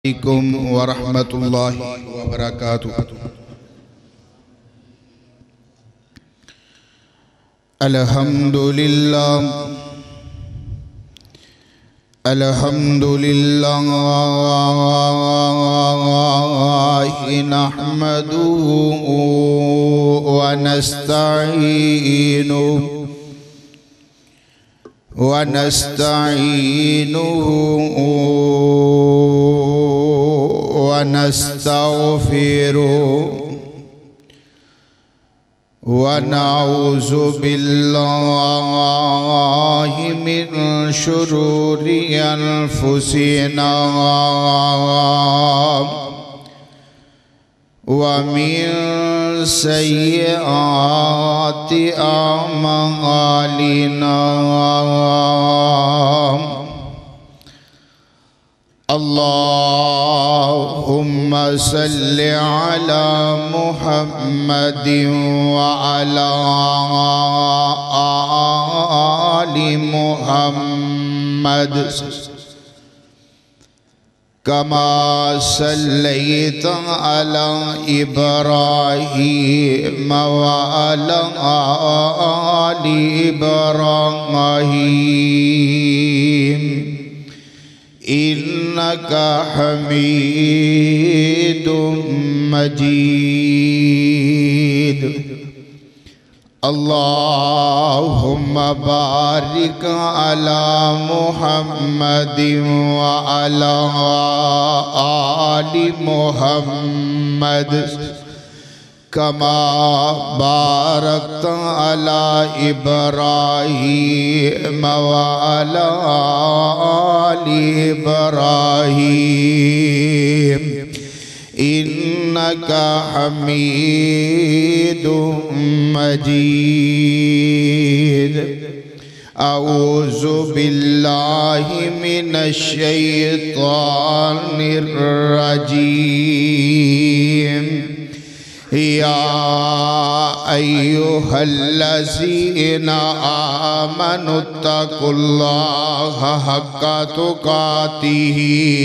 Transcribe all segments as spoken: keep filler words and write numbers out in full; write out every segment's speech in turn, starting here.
علیکم ورحمۃ اللہ وبرکاتہ۔ الحمدللہ الحمدللہ نحمدہ ونستعینہ ونستعینہ ونستغفرہ ونعوذ باللہ من شرور انفسنا ومن سیئات اعمالنا اللہم صل علی محمد وعلی آل محمد کما صلیت علی ابراہیم وعلی آل ابراہیم انکا حمید مجید اللہم بارک علی محمد وعلی آل محمد کما بارکت علی ابراہیم وعلی آل ابراہیم انکا حمید مجید اعوذ باللہ من الشیطان الرجیم یا ایہا الذین آمنوا اتقوا اللہ حق تقاتہ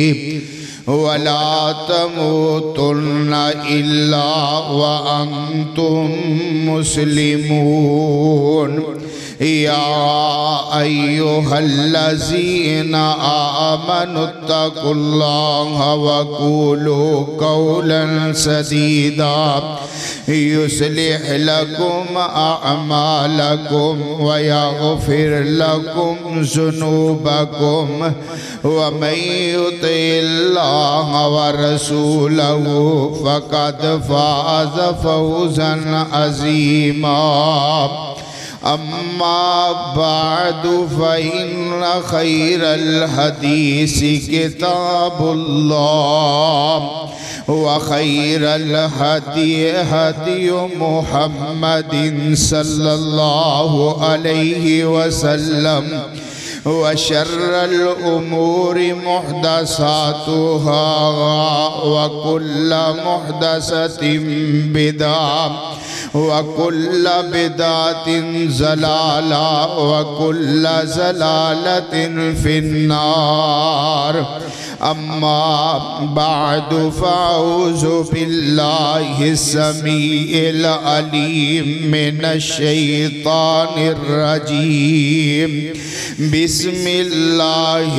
ولا تموتن الا وانتم مسلمون یا ایہا الذین آمنوا اتقوا اللہ وقولوا قولا سدیدا یصلح لکم اعمالکم ویغفر لکم ذنوبکم ومن یطع اللہ ورسولہ فقد فاز فوزا عظیما اما بعد فإن خير الحديث كتاب الله وخير الهدي هدي محمد صلى الله عليه وسلم وشر الأمور محدثاتها وكل محدثة بدعة وكل بدعة ضلالة وكل ضلالة في النار أما بعد فأعوذ بالله السميع العليم من الشيطان الرجيم بسم الله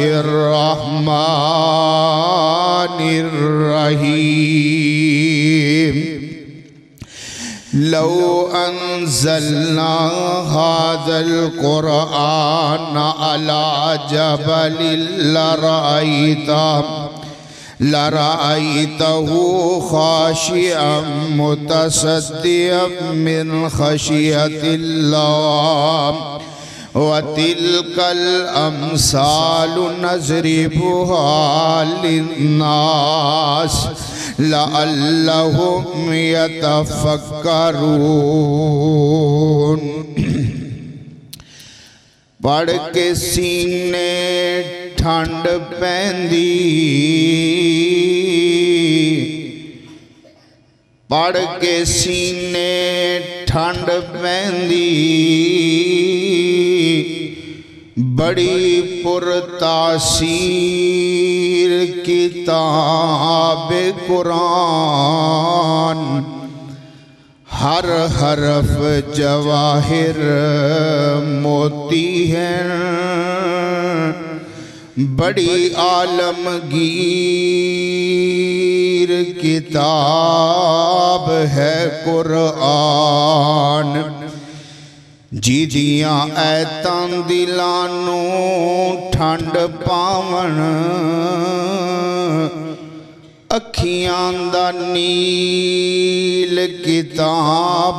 الرحمن الرحيم لو أنزلنا هذا القرآن على جبل لرأيته لرأيته خاشعا متصدعا من خشية الله وتلك الأمثال نضربها للناس لعلهم يتفكرون پڑھ کے سینے ٹھنڈ پیندی پڑھ کے سینے ٹھنڈ پیندی بڑی پرتاثیر کتاب قرآن ہر حرف جواہر موتی ہے بڑی عالمگیر کتاب ہے قرآن جی دیاں ایتاں دلانوں ٹھنڈ پاون اکھیاں دا نیل کتاب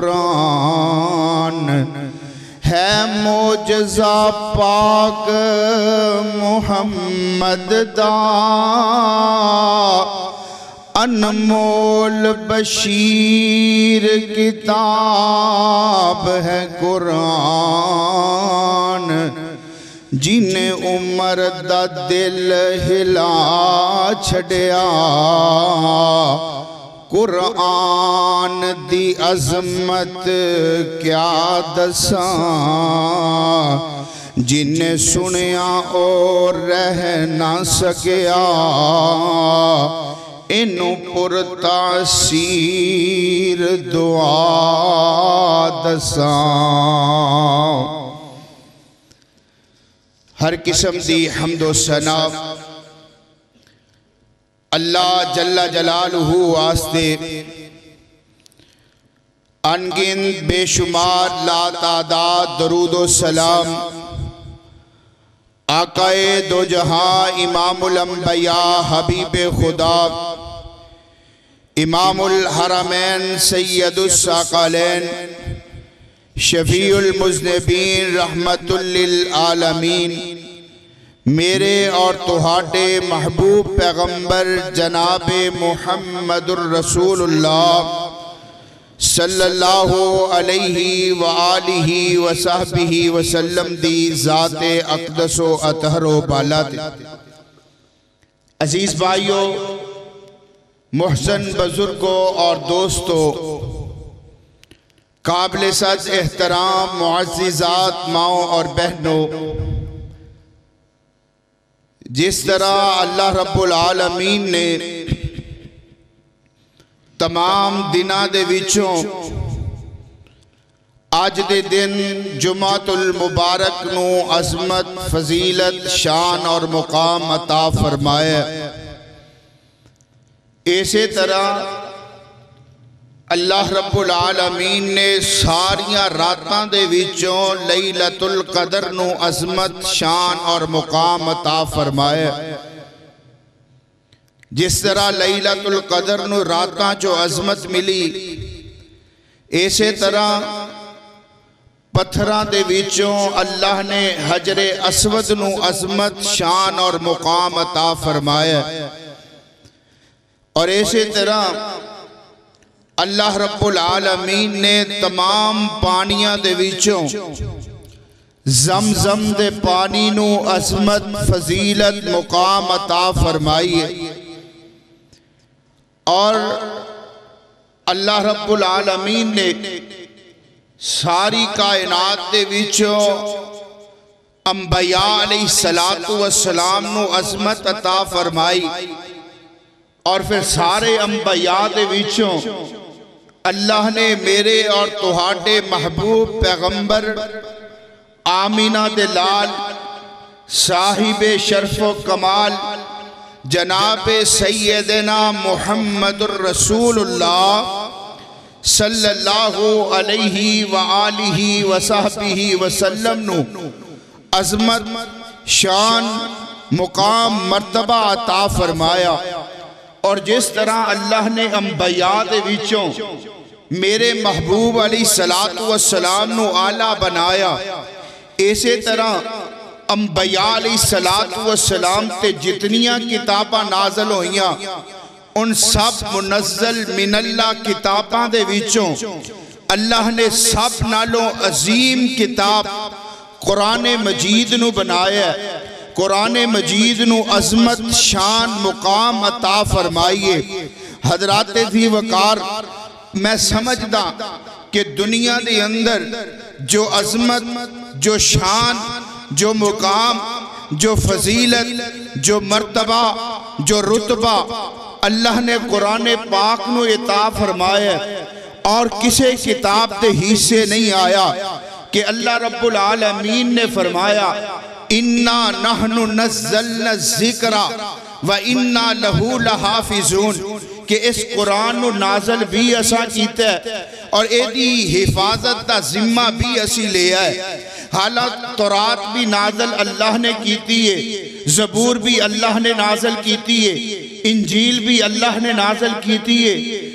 قرآن ہے معجزہ پاک محمد دا انمول بشیر کتاب ہے قرآن جن عمر دا دل ہلا چھڑیا قرآن دی عظمت کیا دساں جن سنیا اور رہ نہ سکیا انو پر تاثیر دعا دساں ہر قسم دی حمد و ثنا اللہ جل جلالہ واسطے انگن بے شمار لا تعداد درود و سلام آقائے دو جہاں امام الانبیاء حبیب خدا امام الحرمین سید الثقلین شفیع المذنبین رحمت للعالمین میرے اور تہاڈے محبوب پیغمبر جناب محمد الرسول اللہ صلی اللہ علیہ وآلہ وصحبہ وسلم دی ذات اقدس و اطہر و بالا دے عزیز بھائیو محسن بزرگوں اور دوستوں قابل صد احترام معززات ماؤں اور بہنوں جس طرح اللہ رب العالمین نے تمام دنہ دے وچوں آج دے دن جمعۃ المبارک نو عظمت فضیلت شان اور مقام عطا فرمائے اسی طرح اللہ رب العالمین نے ساریاں راتاں دے وچوں لیلۃ القدر نو عظمت شان اور مقام عطا فرمائے جس طرح لیلۃ القدر نو راتاں جو عظمت ملی اسی طرح پتھراں دے وچوں اللہ نے حجر اسود نو عظمت شان اور مقام عطا فرمائے اور اسی طرح اللہ رب العالمین نے تمام پانیاں دے وچوں زمزم دے پانی نو عظمت فضیلت مقام عطا فرمائی اور اللہ رب العالمین نے ساری کائنات دے وچوں انبیاء علیہ السلام نو عظمت عطا فرمائی اور پھر سارے انبیاء دے وچوں اللہ نے میرے اور تہاڈے محبوب پیغمبر آمینہ دلال صاحب شرف و کمال جناب سیدنا محمد الرسول اللہ صلی اللہ علیہ وآلہ وصحبہ وسلم نو عظمت شان مقام مرتبہ عطا فرمایا اور جس طرح اللہ نے انبیاء دے وچوں میرے محبوب علیہ السلام نو اعلیٰ بنایا اسی طرح انبیاء علیہ السلام تے جتنیاں کتاباں نازل ہوئیاں ان سب منزل من اللہ کتاباں دے وچوں اللہ نے سب نالوں عظیم کتاب قرآن مجید نو بنایا ہے قرآن مجید نو عظمت شان مقام عطا فرمائیے حضرات تھی وقار میں سمجھدا کہ دنیا دے اندر جو عظمت جو شان جو مقام جو فضیلت، جو مرتبہ، جو رتبہ اللہ نے قرآن پاک نو عطا فرمایا اور کسے کتاب دے حصے نہیں آیا کہ اللہ رب العالمین نے فرمایا اِنَّا نَحْنُ نَزَّلْنَا الذِّكْرَ وَإِنَّا لَهُ لَحَافِظُونَ کہ اس قرآن نو نازل بھی اسا کیتا ہے اور ایدی حفاظت دا ذمہ بھی اسی لے آئے. حالات تورات بھی نازل اللہ نے کیتی ہے، زبور بھی اللہ نے نازل کیتی ہے، انجیل بھی اللہ نے نازل کیتی ہے،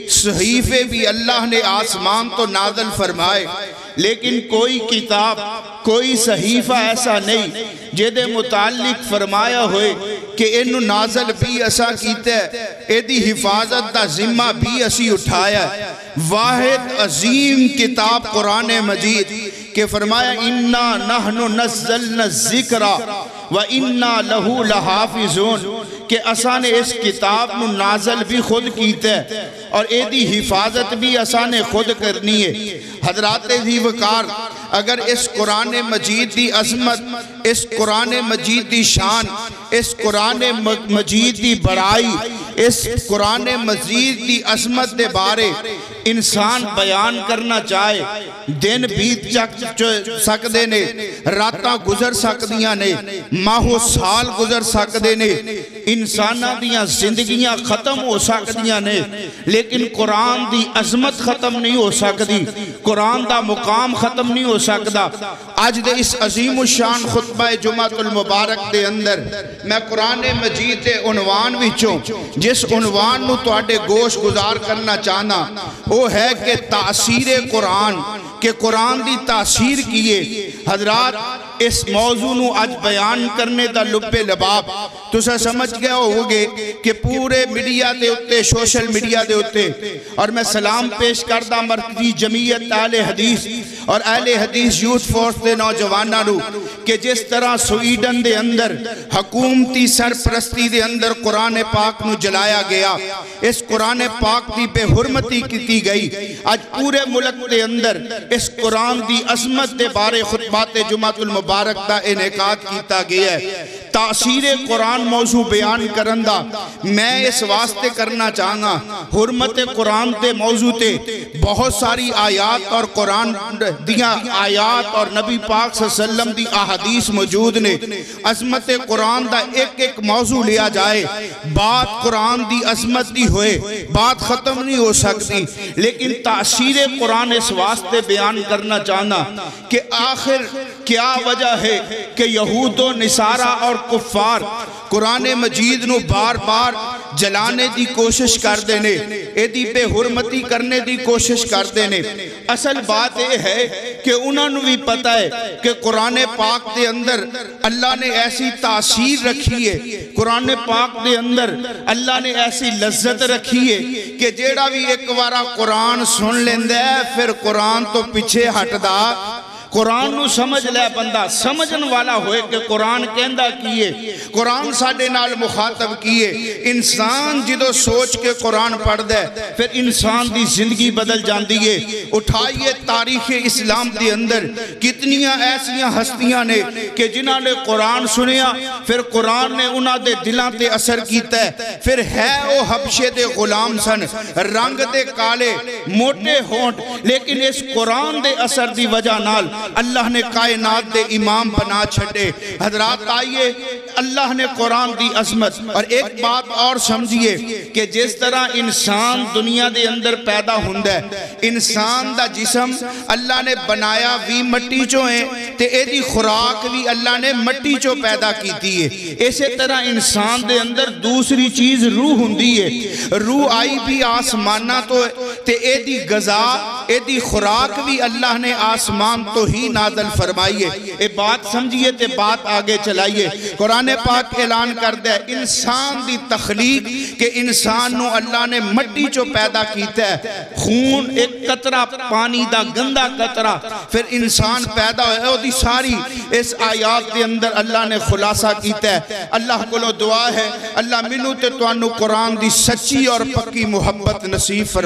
صحیفے بھی اللہ نے آسمان تو نازل فرمائے، لیکن کوئی کتاب، کوئی صحیفہ ایسا نہیں جدے متعلق فرمایا ہوئے کہ انہوں نازل بھی اسا کیتا ہے، ایدی حفاظت دا ذمہ بھی اسی اٹھایا ہے. واحد عظیم کتاب قرآن مجید کہ فرمایا اِنَّا نَحْنُ نَزَّلْنَا الذِّكْرَ وَإِنَّا لَهُ لَحَافِظُونَ کہ اسا نے اس کتاب نو نازل بھی خود کیتا ہے اور ایدی حفاظت بھی اسا نے خود کرنی ہے. حضرات ذی وقار اگر اس قرآن مجید دی عظمت، اس قرآن مجید دی شان، اس قرآن مجید دی بڑائی، اس قرآن مجید دی عظمت دے بارے انسان بیان کرنا چاہے، دن بیت چک سکدے نے، راتاں گزر سکدیاں نے، ماہو سال گزر سکدے نے، انسانہ دیاں زندگیاں ختم ہو سکدیاں نے، لیکن قرآن دی عظمت ختم نہیں ہو سکدی، قرآن دا مقام ختم نہیں ہو سکدا. آج دے اس عظیم الشان خطبہ جمعہ المبارک دے اندر میں قرآن مجید دے عنوان وچوں جس عنوان نو تواڈے گوش گزار کرنا چاہنا وہ ہے کہ تاثیر قرآن، کہ قرآن دی تاثیر کیے. حضرات اس موضوع نو آج بیان کرنے دا لب لباب تو سا سمجھ گیا ہوگے کہ پورے میڈیا دے اتے، سوشل میڈیا دے اتے، اور میں سلام پیش کردہ مرکزی جمعیت اہل حدیث اور اہل حدیث یوتھ فورس دے نوجوانہ رو کہ جس طرح سویڈن دے اندر حکومتی سرپرستی دے اندر قرآن پاک نو جلایا گیا، اس قرآن پاک دی بے حرمتی کی گئی. آج پورے ملک دے اندر اس قرآن دی عظمت دے بارے خطبات جمعہ المبارک دا انعقاد کیتا گیا ہے. تاثیر قرآن موضوع بیان کرندہ میں اس واسطے کرنا چاہنا، حرمت قرآن دے موضوع تے بہت ساری آیات اور قرآن دیاں آیات اور نبی پاک صلی اللہ علیہ وسلم دی احادیث موجود نے. عظمت قرآن دا ایک ایک موضوع لیا جائے، بات قرآن دی عظمت دی ہوئے، بات ختم نہیں ہو سکتی، لیکن تاثیر قرآن اس واسطے بیان کرنا چاہنا کہ آخر کیا وجہ ہے کہ یہود و نصارہ اور کفار قرآن مجید نو بار بار جلانے دی کوشش کر دینے، ایدی بے حرمتی کرنے دی کوشش کر دینے. اصل بات یہ ہے کہ انہوں نے بھی پتہ ہے کہ قرآن پاک دے اندر اللہ نے ایسی تاثیر رکھی ہے، قرآن پاک دے اندر اللہ نے ایسی لذت رکھی ہے کہ جیڑا بھی ایک بارہ قرآن سن لیندے پھر قرآن تو پیچھے ہٹ دا. قرآن نو سمجھ لے بندہ، سمجھن والا ہوئے کہ قرآن کہندہ کیے، قرآن ساڑھے نال مخاطب کیے. انسان جدو سوچ کے قرآن پڑھ دے پھر انسان دی زندگی بدل جان دیئے. اٹھائیے تاریخ اسلام دی اندر کتنیاں ایسیاں ہستیاں نے کہ جنہاں نے قرآن سنیا پھر قرآن نے انہاں دے دلان تے اثر کیتا ہے. پھر ہے او حبشے دے غلام سن، رنگ دے کالے، موٹے ہونٹ، لیکن اس قرآن دے اثر دی وجہ نال اللہ نے کائنات دے امام بنا چھٹے. حضرات آئیے، اللہ نے قرآن دی عظمت. اور ایک بات اور سمجھئے کہ جس طرح انسان دنیا دے اندر پیدا ہوندہ ہے، انسان دا جسم اللہ نے بنایا بھی مٹی چو ہیں تے ایدی خوراک بھی اللہ نے مٹی چو پیدا کیتی ہے. اسی طرح انسان دے اندر دوسری چیز روح ہوندی ہے، روح آئی بھی آسمانہ تو تے ایدی غذا، ایدی خوراک بھی اللہ نے آسمان تو ہی نازل فرمائیے. اے بات سمجھئے تے بات آگے چلائیے. قرآن پاک اعلان کر دے انسان دی تخلیق کہ انسان نو اللہ نے مٹی چو پیدا کیتا ہے، خون ایک قطرہ پانی دا گندہ قطرہ، پھر انسان پیدا ہوئے. او دی ساری اس آیات دے اندر اللہ نے خلاصہ کیتا ہے. اللہ کو لو دعا ہے اللہ منو تے توانو قرآن دی سچی اور پکی محبت نصیب فرما چھڑے.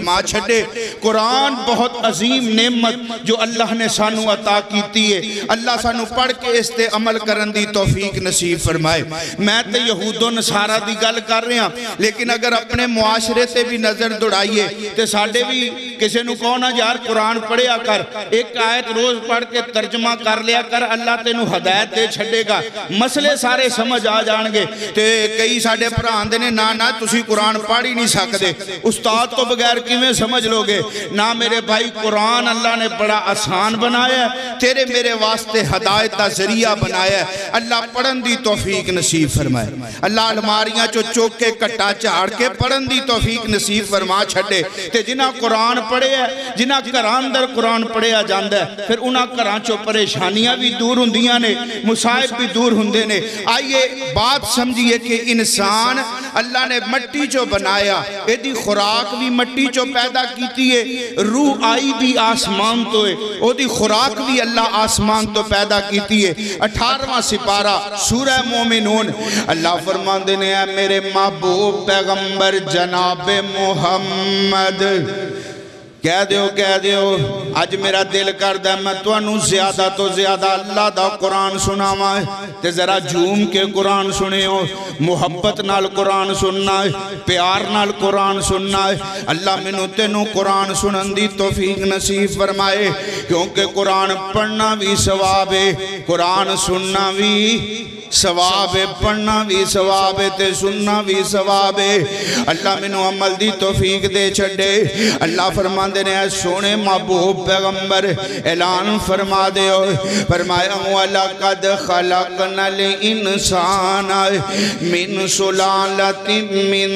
چھڑے۔ قرآن بہت عظیم نعمت جو اللہ نے سانو عطا کیتی ہے، اللہ سانو پڑھ کے اس تے عمل کرن دی توفیق نصیب فرمائے۔ میں تے یہود و نصارہ دی گل کر رہے ہیں، لیکن اگر اپنے معاشرے تے بھی نظر دوڑائیے تے ساڑھے بھی کسی نو کہنا یار قرآن پڑھیا کر، ایک آیت روز پڑھ کے ترجمہ کر لیا کر، اللہ تینو ہدایت دے چھڑے گا، مسئلے سارے سمجھ آ جانگے۔ تے کئی ساڑھے پران دینے نا نا تسی قرآن پڑھ ہی نہیں سکتے، استاد تو بغیر کیویں سمجھ لوگے؟ نا میرے بھائی، قرآن اللہ نے بڑا آسان بنایا ہے، تیرے میرے واسطے ہدایت دا ذریعہ بنایا ہے۔ اللہ پڑھن دی توفیق نصیب فرمائے، اللہ الماریاں چو چوک کے کٹا چاڑ کے پڑھن دی توفیق نصیب فرما چھڑے۔ تے جنہ قرآن پڑھے ہے، جنہ قرآن در قرآن پڑھے آ جاندہ ہے، پھر انہاں قرآن چو پریشانیاں بھی دور ہندیاں نے، مصائب بھی دور ہندے نے۔ آئیے بات سمجھئے کہ انسان اللہ نے مٹی چو بنایا، ایدی خوراک بھی مٹی چو پیدا کیتی ہے، روح آئی بھی آسمان تو ہے، او دی خوراک بھی اللہ آسمان تو پیدا کیتی ہے۔ اٹھارواں سپارہ سورہ مومنون، اللہ فرمان دینے ہیں میرے محبوب پیغمبر جناب محمد، کہہ دیو کہہ دیو آج میرا دل کردہ میں تو انو زیادہ تو زیادہ اللہ دا قرآن سنا مائے تے ذرا جھوم کے قرآن سنے ہو، محبت نال قرآن سننا ہے، پیار نال قرآن سننا ہے۔ اللہ منو تینو قرآن سنن دی توفیق نصیب فرمائے، کیونکہ قرآن پڑھنا بھی ثواب ہے، قرآن سننا بھی ثواب ہے، پڑھنا بھی ثواب ہے تے سننا بھی ثواب ہے۔ اللہ منو عمل دی توفیق دے چھڑے۔ اللہ فرمان دینے ہیں سونے محبوب پیغمبر اعلان فرما دے ہو، فرمایا وَلَقَدْ خَلَقْنَا الْإِنسَانَ مِنْ سُلَالَةٍ مِّن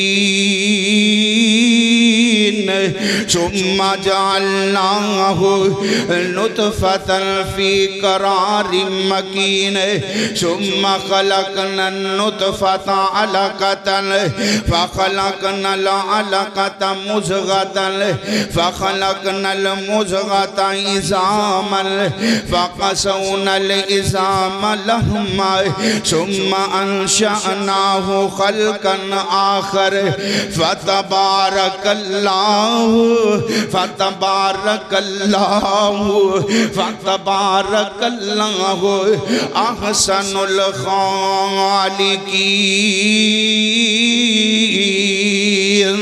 طِينٍ ثُمَّ جَعَلْنَاهُ نُطْفَةً فِي قَرَارٍ مَّكِينٍ ثُمَّ خَلَقْنَا النُّطْفَةَ عَلَقَةً فَخَلَقْنَا الْعَلَقَةَ مُضْغَةً فَخَلَقْنَا الْمُضْغَةَ عِظَامًا فَقَسَوْنَا الْعِظَامَ لَحْمًا ثُمَّ أَنشَأْنَاهُ خَلْقًا آخَرَ فَتَبَارَكَ اللَّهُ فَتَبَارَكَ اللَّهُ فَتَبَارَكَ اللَّهُ أَحْسَنُ الْخَالِقِينَ۔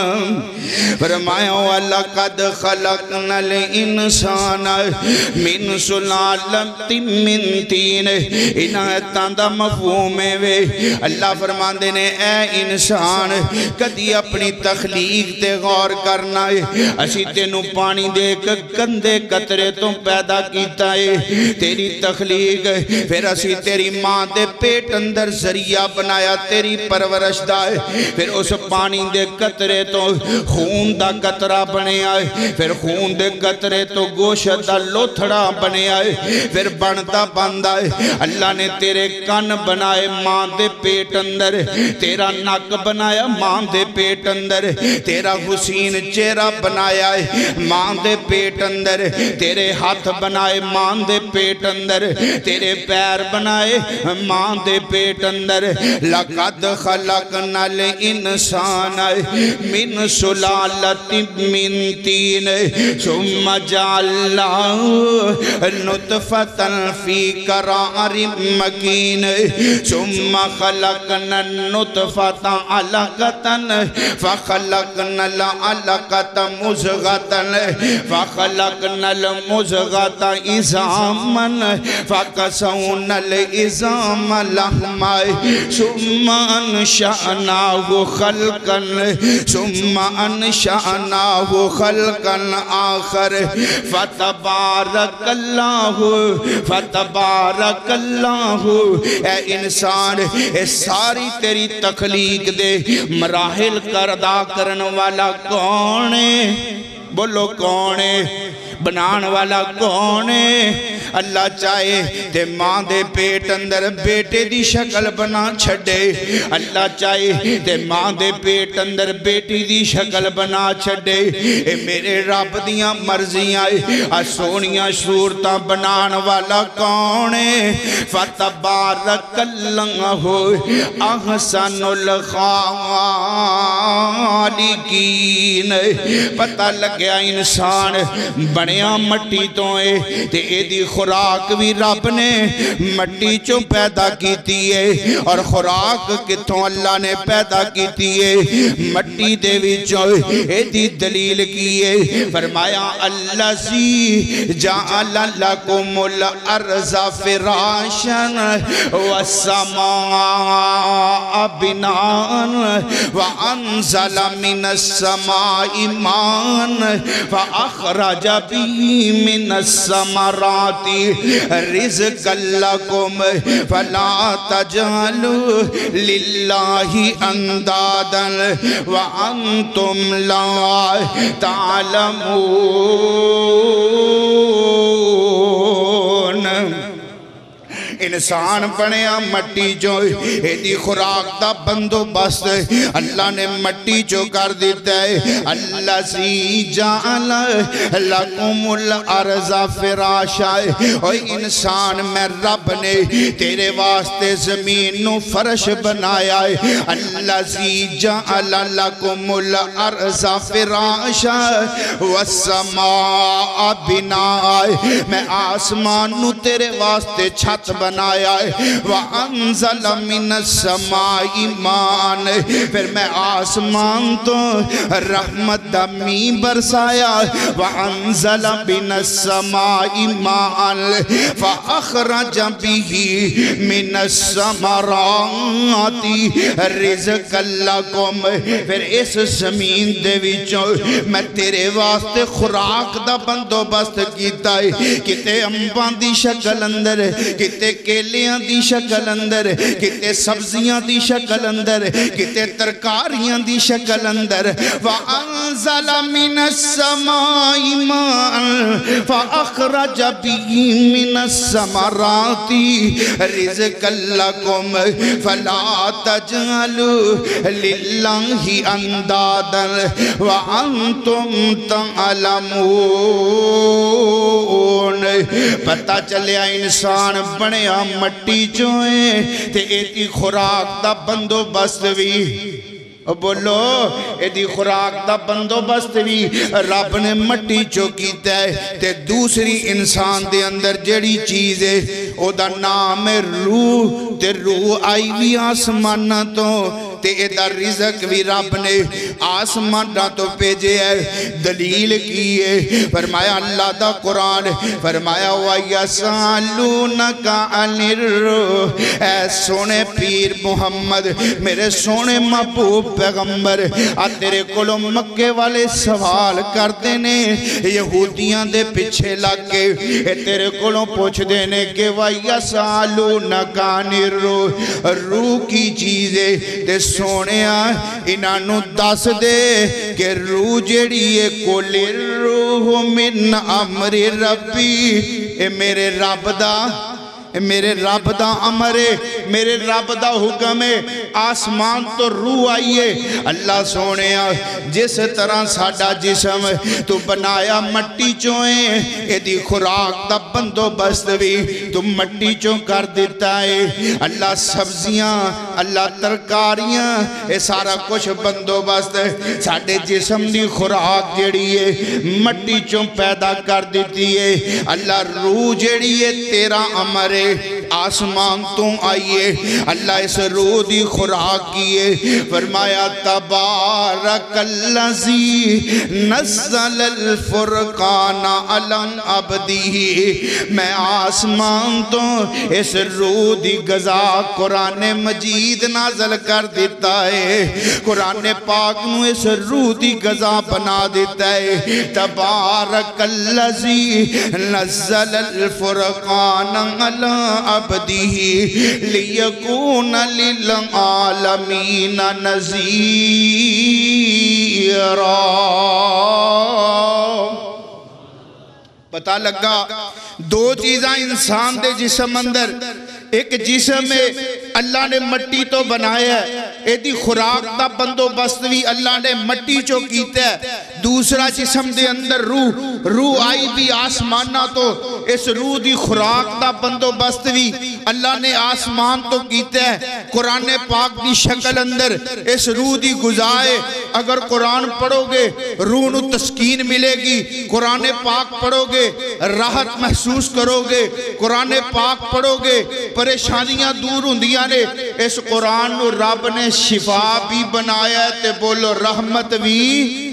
فرمایا وَلَقَدْ خَلَقْنَا الْإِنسَانَ مِنْ سُلَالَةٍ مِّن طِينٍ، انہاں دا مفہوم ہے وے۔ اللہ فرمان دینے اے انسان کدی اپنی تخلیق تے غور کرنا ہے، اسی تینوں پانی دے گندے قطرے تو پیدا کیتا ہے، تیری تخلیق پھر اسی تیری ماں دے پیٹ اندر ذریعہ بنایا تیری پرورش دا ہے، پھر اس پانی دے قطرے تو خون دا قطرہ بنے آئے، پھر خون دے قطرے تو گوشت دا لوتھڑا بنے آئے، پھر بنتا بندہ ہے۔ اللہ نے تیرے کان بنائے ماں دے پیٹ اندر، تیرا ناک بنایا ماں دے پیٹ اندر، تیرا حسین چہرہ بنایا ہے ماں دے پیٹ اندر، تیرے ہاتھ بنائے ماں دے پیٹ اندر، تیرے پیر بنائے ماں دے پیٹ اندر۔ لَقَدْ خَلَقْنَا الْإِنسَانَ مِنْ سُلَالَةٍ مِّن طِينٍ ثُمَّ جَعَلْنَاهُ نُطْفَةً فِي قَرَارٍ مَّكِينٍ ثُمَّ خَلَقْنَا النُّطْفَةَ عَلَقَةً فَخَلَقْنَا الْعَلَقَةَ مُضْغَةً فَخَلَقْنَا الْمُضْغَةَ عِظَامًا فَكَسَوْنَا الْعِظَامَ لَحْمًا ثُمَّ أَنشَأْنَاهُ خَلْقًا ثُمَّ أَنشَأْنَاهُ خَلْقًا آخَرَ فَتَبَارَكَ اللَّهُ فَتَبَارَكَ اللَّهُ۔ اے انسان اے ساری تیری تخلیق دے مراحل کر ادا کرن والا کون ہے؟ بولو کون ہے؟ بنان والا کون ہے؟ اللہ چاہے تے ماں دے پیٹ اندر بیٹے دی شکل بنا چھڑے، اللہ چاہے تے ماں دے پیٹ اندر بیٹی دی شکل بنا چھڑے۔ اے میرے رب دیاں مرضیاں سونیاں صورتاں بنان والا کون ہے؟ فتبارک اللہ احسن الخالقین۔ خالقین پتہ لگیا انسان بنیا مٹی تو ہے تے اے دی خوراک بھی رب نے مٹی چو پیدا کیتی ہے اور خوراک کتوں اللہ نے پیدا کیتی ہے مٹی دے وچوں اے دی دلیل کیے فرمایا الذی جعل لکم الارض فراشا والسماء بناء وانزل من السماء ماء فاخرج به من الثمرات رزقا لكم فلا تجعلوا لله اندادا وانتم لا تعلمون انسان بنیا مٹی جو ایدی خوراک دا بندوبست اللہ نے مٹی جو کر دیتا ہے اللہ سی جعل لکم الارض فراشا اوہ انسان میں رب نے تیرے واسطے زمین نو فرش بنایا ہے اللہ سی جعل لکم الارض فراشا والسماء بناء میں آسمان نو تیرے واسطے چھت بنایا بنایا ہے وَأَنزَلَ مِنَ السَّمَاءِ مَاءً پھر میں آسمان تو رحمت دمی برسایا وَأَنزَلَ مِنَ السَّمَاءِ مَاءً فَأَخْرَجَ بِهِ مِنَ الثَّمَرَاتِ رِزْقًا لَكُمْ پھر اس زمین دے وچوں میں تیرے واسطے خوراک دا بندوبست کیتا ہے کتے امبان دی شکل اندر کتے کیلیاں دی شکل اندر کتے سبزیاں دی شکل اندر کتے ترکاریاں دی شکل اندر وَأَنزَلَ مِنَ السَّمَاءِ مَاءً فَأَخْرَجَ بِهِ مِنَ الثَّمَرَاتِ رِزْقًا لَكُمْ فَلَا تَجْعَلُوا لِلَّهِ أَندَادًا وَأَنْتُمْ تَعْلَمُونَ پتہ چلیا انسان بنیا مٹی چوئے تے ایتی خوراک دا بندو بست بھی بولو ایدی خوراک دا بندو بست بھی رب نے مٹی چو کیتا ہے تے دوسری انسان دے اندر جڑی چیز ہے او دا نام ہے روح تے روح آئی بھی آسمانہ تو تے ایدہ رزق بھی رب نے آسمانہ تو پیجے ہے دلیل کیے فرمایا اللہ دا قرآن فرمایا وَيَسَالُونَكَ عَنِ الرُّوحِ اے سونے پیر محمد میرے سونے محبوب پیغمبر آ تیرے کلو مکے والے سوال کر دینے یہودیاں دے پچھے لگے اے تیرے کلو پوچھ دینے کہ وَيَسَالُونَكَ عَنِ الرُّوحِ روح کی چیزیں تے سونیا انہانو دس دے کہ روح جڑیے قُلِ الرُّوحُ مِنْ عَمْرِ رَبِّي اے میرے رب دا میرے رب دا امرے میرے رب دا حکم ہے آسمان تو روح آئیے اللہ سونے جس طرح ساڑا جسم تو بنایا مٹی چوئیں ایدی خوراک دا بندو بست بھی تو مٹی چوں کر دیتا ہے اللہ سبزیاں اللہ ترکاریاں اے سارا کچھ بندو بست ساڑے جسم دی خوراک جڑی ہے مٹی چوں پیدا کر دیتی ہے اللہ روح جڑی ہے تیرا امرے آسمان تو آئیے اللہ اس روح دی خوراک کیے فرمایا تبارک اللذی نزل الفرقان علن عبدی میں آسمان تو اس روح دی غذا قرآن مجید نازل کر دیتا ہے قرآن پاک نو اس روح دی غذا بنا دیتا ہے تبارک اللذی نزل الفرقان علن عبدی لیکون للعالمین نذیرا پتہ لگا دو چیزاں انسان دے جسم اندر ایک جسم میں اللہ نے مٹی تو بنایا ہے ایدی خوراک دا بندوبست بھی اللہ نے مٹی چو کیتا ہے دوسرا جسم دے اندر روح روح آئی بھی آسمانہ تو اس روح دی خوراک دا بندوبست بھی اللہ نے آسمان تو کیتا ہے قرآن پاک دی شکل اندر اس روح دی گزائے اگر قرآن پڑھو گے روح نو تسکین ملے گی قرآن پاک پڑھو گے راحت محسوس کرو گے قرآن پاک پڑھو گے پریشانیاں دور ہوندیاں نے اس قرآن نو رب نے شفا بھی بنایا ہے تے بولو رحمت بھی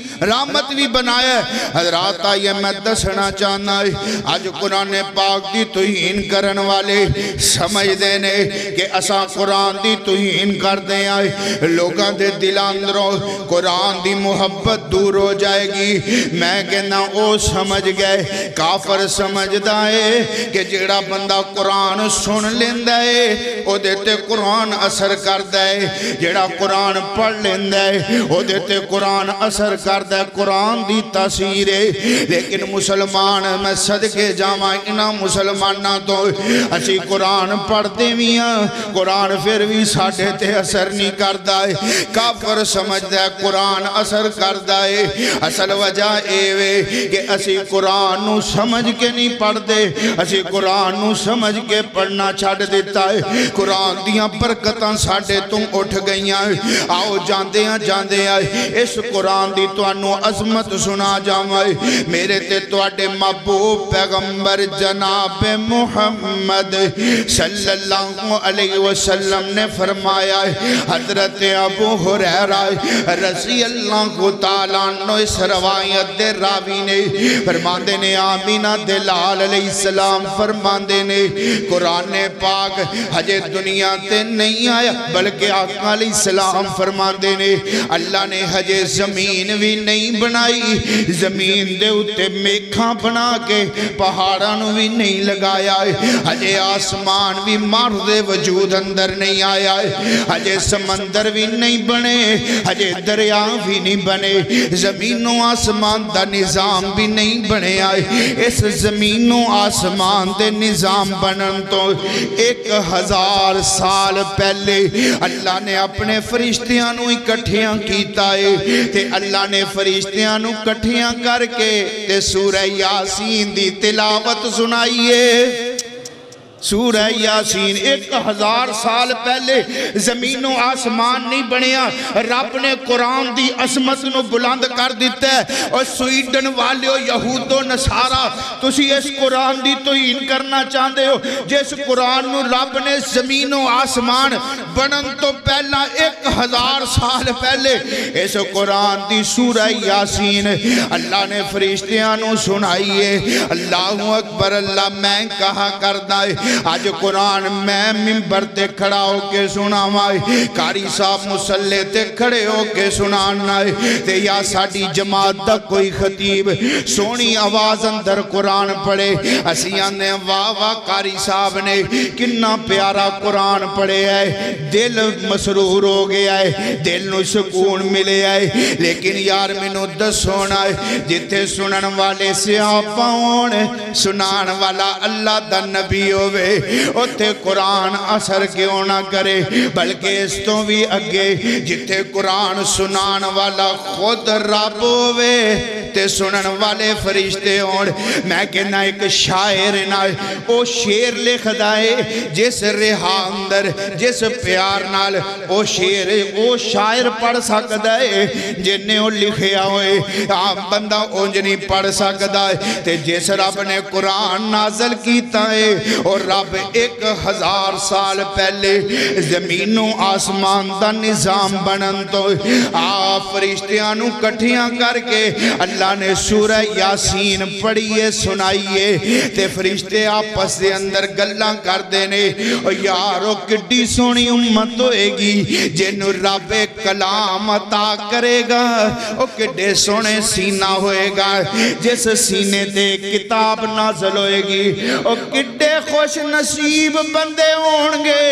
رحمت بھی بنایا ہے حضرات آئیے میں دسنا چاہنا ہے آج قرآن پاک دی توہین کرن والے سمجھ دینے کہ اسا قرآن دی توہین کر دیں آئے لوگاں دے دل اندروں قرآن دی محبت دور ہو جائے گی میں کہنا او سمجھ گئے کافر سمجھ دائے کہ جیڑا بندہ قرآن سن لیندہ ہے او دیتے قرآن اثر کر دائے جیڑا قرآن پڑھ لیندہ ہے او دیتے قرآن اثر کر دائے قرآن دی تاثیر ہے لیکن مسلمان میں صدقے جامع انہا مسلمانہ تو اسی قرآن پڑھ دے میاں قرآن پھر بھی ساڑھے تے اثر نہیں کر دائے کافر سمجھ دائے قرآن اثر کر دائے اصل وجہ اے وے کہ اسی قرآن نو سمجھ کے نہیں پڑھ دے اسی قرآن نو سمجھ کے پڑھنا چھاڑ دیتا ہے قرآن دیاں برکتاں ساڑھے تم اٹھ گئیاں آؤ جاندے ہیں جاندے ہیں اس قرآن دی تو انو عظمت سنا جاوائے میرے تے تو اڈے محبوب پیغمبر جناب محمد صلی اللہ علیہ وسلم نے فرمایا ہے حضرت ابو ہریرہ رضی اللہ تعالیٰ عنہ اس روایت دے راوی نے فرماندے نے آمینہ دلال علیہ السلام فرماندے نے قرآن پاک حجے دنیا تے نہیں آیا بلکہ آقا علیہ السلام فرماندے نے اللہ نے حجے زمین بھی نہیں بنائی زمین دے اتے میکھاں بنا کے پہاڑاں بھی نہیں لگایا ہے حجے آسمان بھی مرد وجود اندر نہیں آیا ہے حجے سمندر بھی نہیں بنے حجے دریا بھی نہیں بنے زمین و آسمان دا نظام بھی نہیں بنے آئے اس زمین و آسمان دے نظام بنن تو ایک ہزار سال پہلے اللہ نے اپنے فرشتیاں نو اکٹھیاں کیتا ہے تے اللہ نے فرشتیاں نو اکٹھیاں کر کے تے سورہ یاسین دی تلاوت سنائیے سورہ یاسین ایک ہزار سال پہلے زمین و آسمان نہیں بنیا رب نے قرآن دی عظمت نو بلند کر دیتا ہے اور سویڈن والے یہود و نصارہ تسی اس قرآن دی توہین کرنا چاہتے ہو جس قرآن نو رب نے زمین و آسمان بنن تو پہلا ایک ہزار سال پہلے اس قرآن دی سورہ یاسین اللہ نے فرشتیاں نو سنائیے اللہ اکبر اللہ میں کہا کردہ ہے آج قرآن میں ممبر تے کھڑا ہو کے سناوائے قاری صاحب مسلح تے کھڑے ہو کے سنانائے تے یا ساڑی جماعت دا کوئی خطیب سونی آواز اندر قرآن پڑھے اسیان نے واہ واہ قاری صاحب نے کننا پیارا قرآن پڑھے ہے دل مسرور ہو گیا ہے دل نو سکون ملے ہے لیکن یار منو دس ہونا ہے جتے سنن والے سے آپاؤں سنان والا اللہ دا نبی ہوئے اتے قرآن اثر کیوں نہ کرے بلکہ اس تو بھی اگے جتے قرآن سنان والا خود رب ہوئے تے سنن والے فرشتے ہون میں کہنا ایک شاعر نہ او شیر لکھ دائے جس رہا اندر جس پیار نال او شیر او شاعر پڑھ سکتا ہے جنہیں او لکھیا ہوئے آپ بندہ اونجنی پڑھ سکتا ہے تے جس رب نے قرآن نازل کیتا ہے اور رب ایک ہزار سال پہلے زمین و آسمان دا نظام بنن تو آپ فرشتیاں نو کٹھیاں کر کے اللہ نے سورہ یاسین پڑھیے سنائیے تے فرشتے آپس دے اندر گلاں کر دینے اور یارو کڈی سونی امت ہوئے گی جنو رب کلام عطا کرے گا اور کڈے سونے سینہ ہوئے گا جس سینے تے کتاب نازل ہوئے گی اور کڈے خوش نصیب بندے ہونگے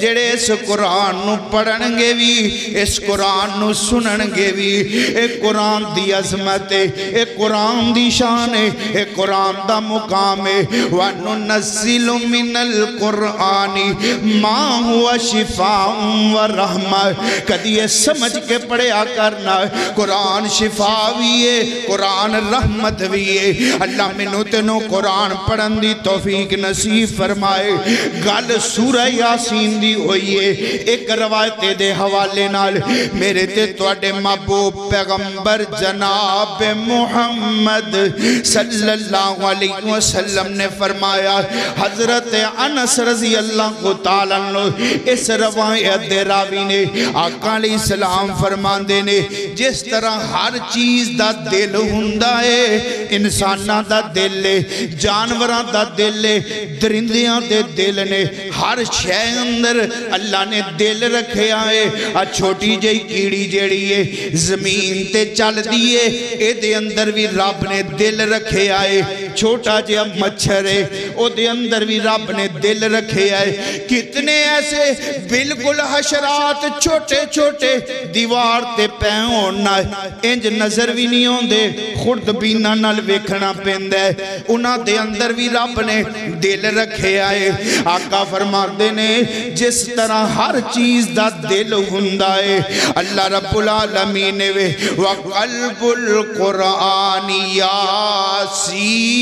جڑے اس قرآن نو پڑھن گے بھی اس قرآن نو سنن گے بھی اے قرآن دی عظمت ہے اے قرآن دی شان ہے اے قرآن دا مقام ہے وَنُنَزِّلُ مِنَ الْقُرْآنِ مَا هُوَ شِفَاءٌ وَرَحْمَةٌ کدی یہ سمجھ کے پڑھیا کرنا قرآن شفا بھی ہے قرآن رحمت بھی ہے اللہ منو تینوں قرآن پڑھن دی توفیق نصیب فرمائے گل سورہ یاسین دی ہوئی ہے ایک روایت دے حوالے نال میرے تے توڑے محبوب پیغمبر جناب محمد صلی اللہ علیہ وسلم نے فرمایا حضرت انس رضی اللہ تعالیٰ عنہ اس روایت دے راوی نے آقا علیہ السلام فرماندے نے جس طرح ہر چیز دا دل ہوندا ہے انساناں دا دل ہے جانوراں دا دل ہے درندیاں دے دل نے ہر شے اندر اللہ نے دل رکھے آئے آ چھوٹی جئی کیڑی جیڑی ہے زمین تے چل دیئے اے دے اندر بھی رب نے دل رکھے آئے چھوٹا جیا مچھر ہے او دے اندر بھی رب نے دل رکھے آئے کتنے ایسے بالکل حشرات چھوٹے چھوٹے دیوار تے پین ہونا ہے انج نظر بھی نہیں ہوندے خورد بینا نال ویکھنا پیندے انہاں دے اندر بھی رب نے دل رکھے آئے آقا فرماندے نے جس طرح ہر چیز دا دل ہوندا ہے اللہ رب العالمین نے وَقَلْبُ الْقُرْآنِ یاسین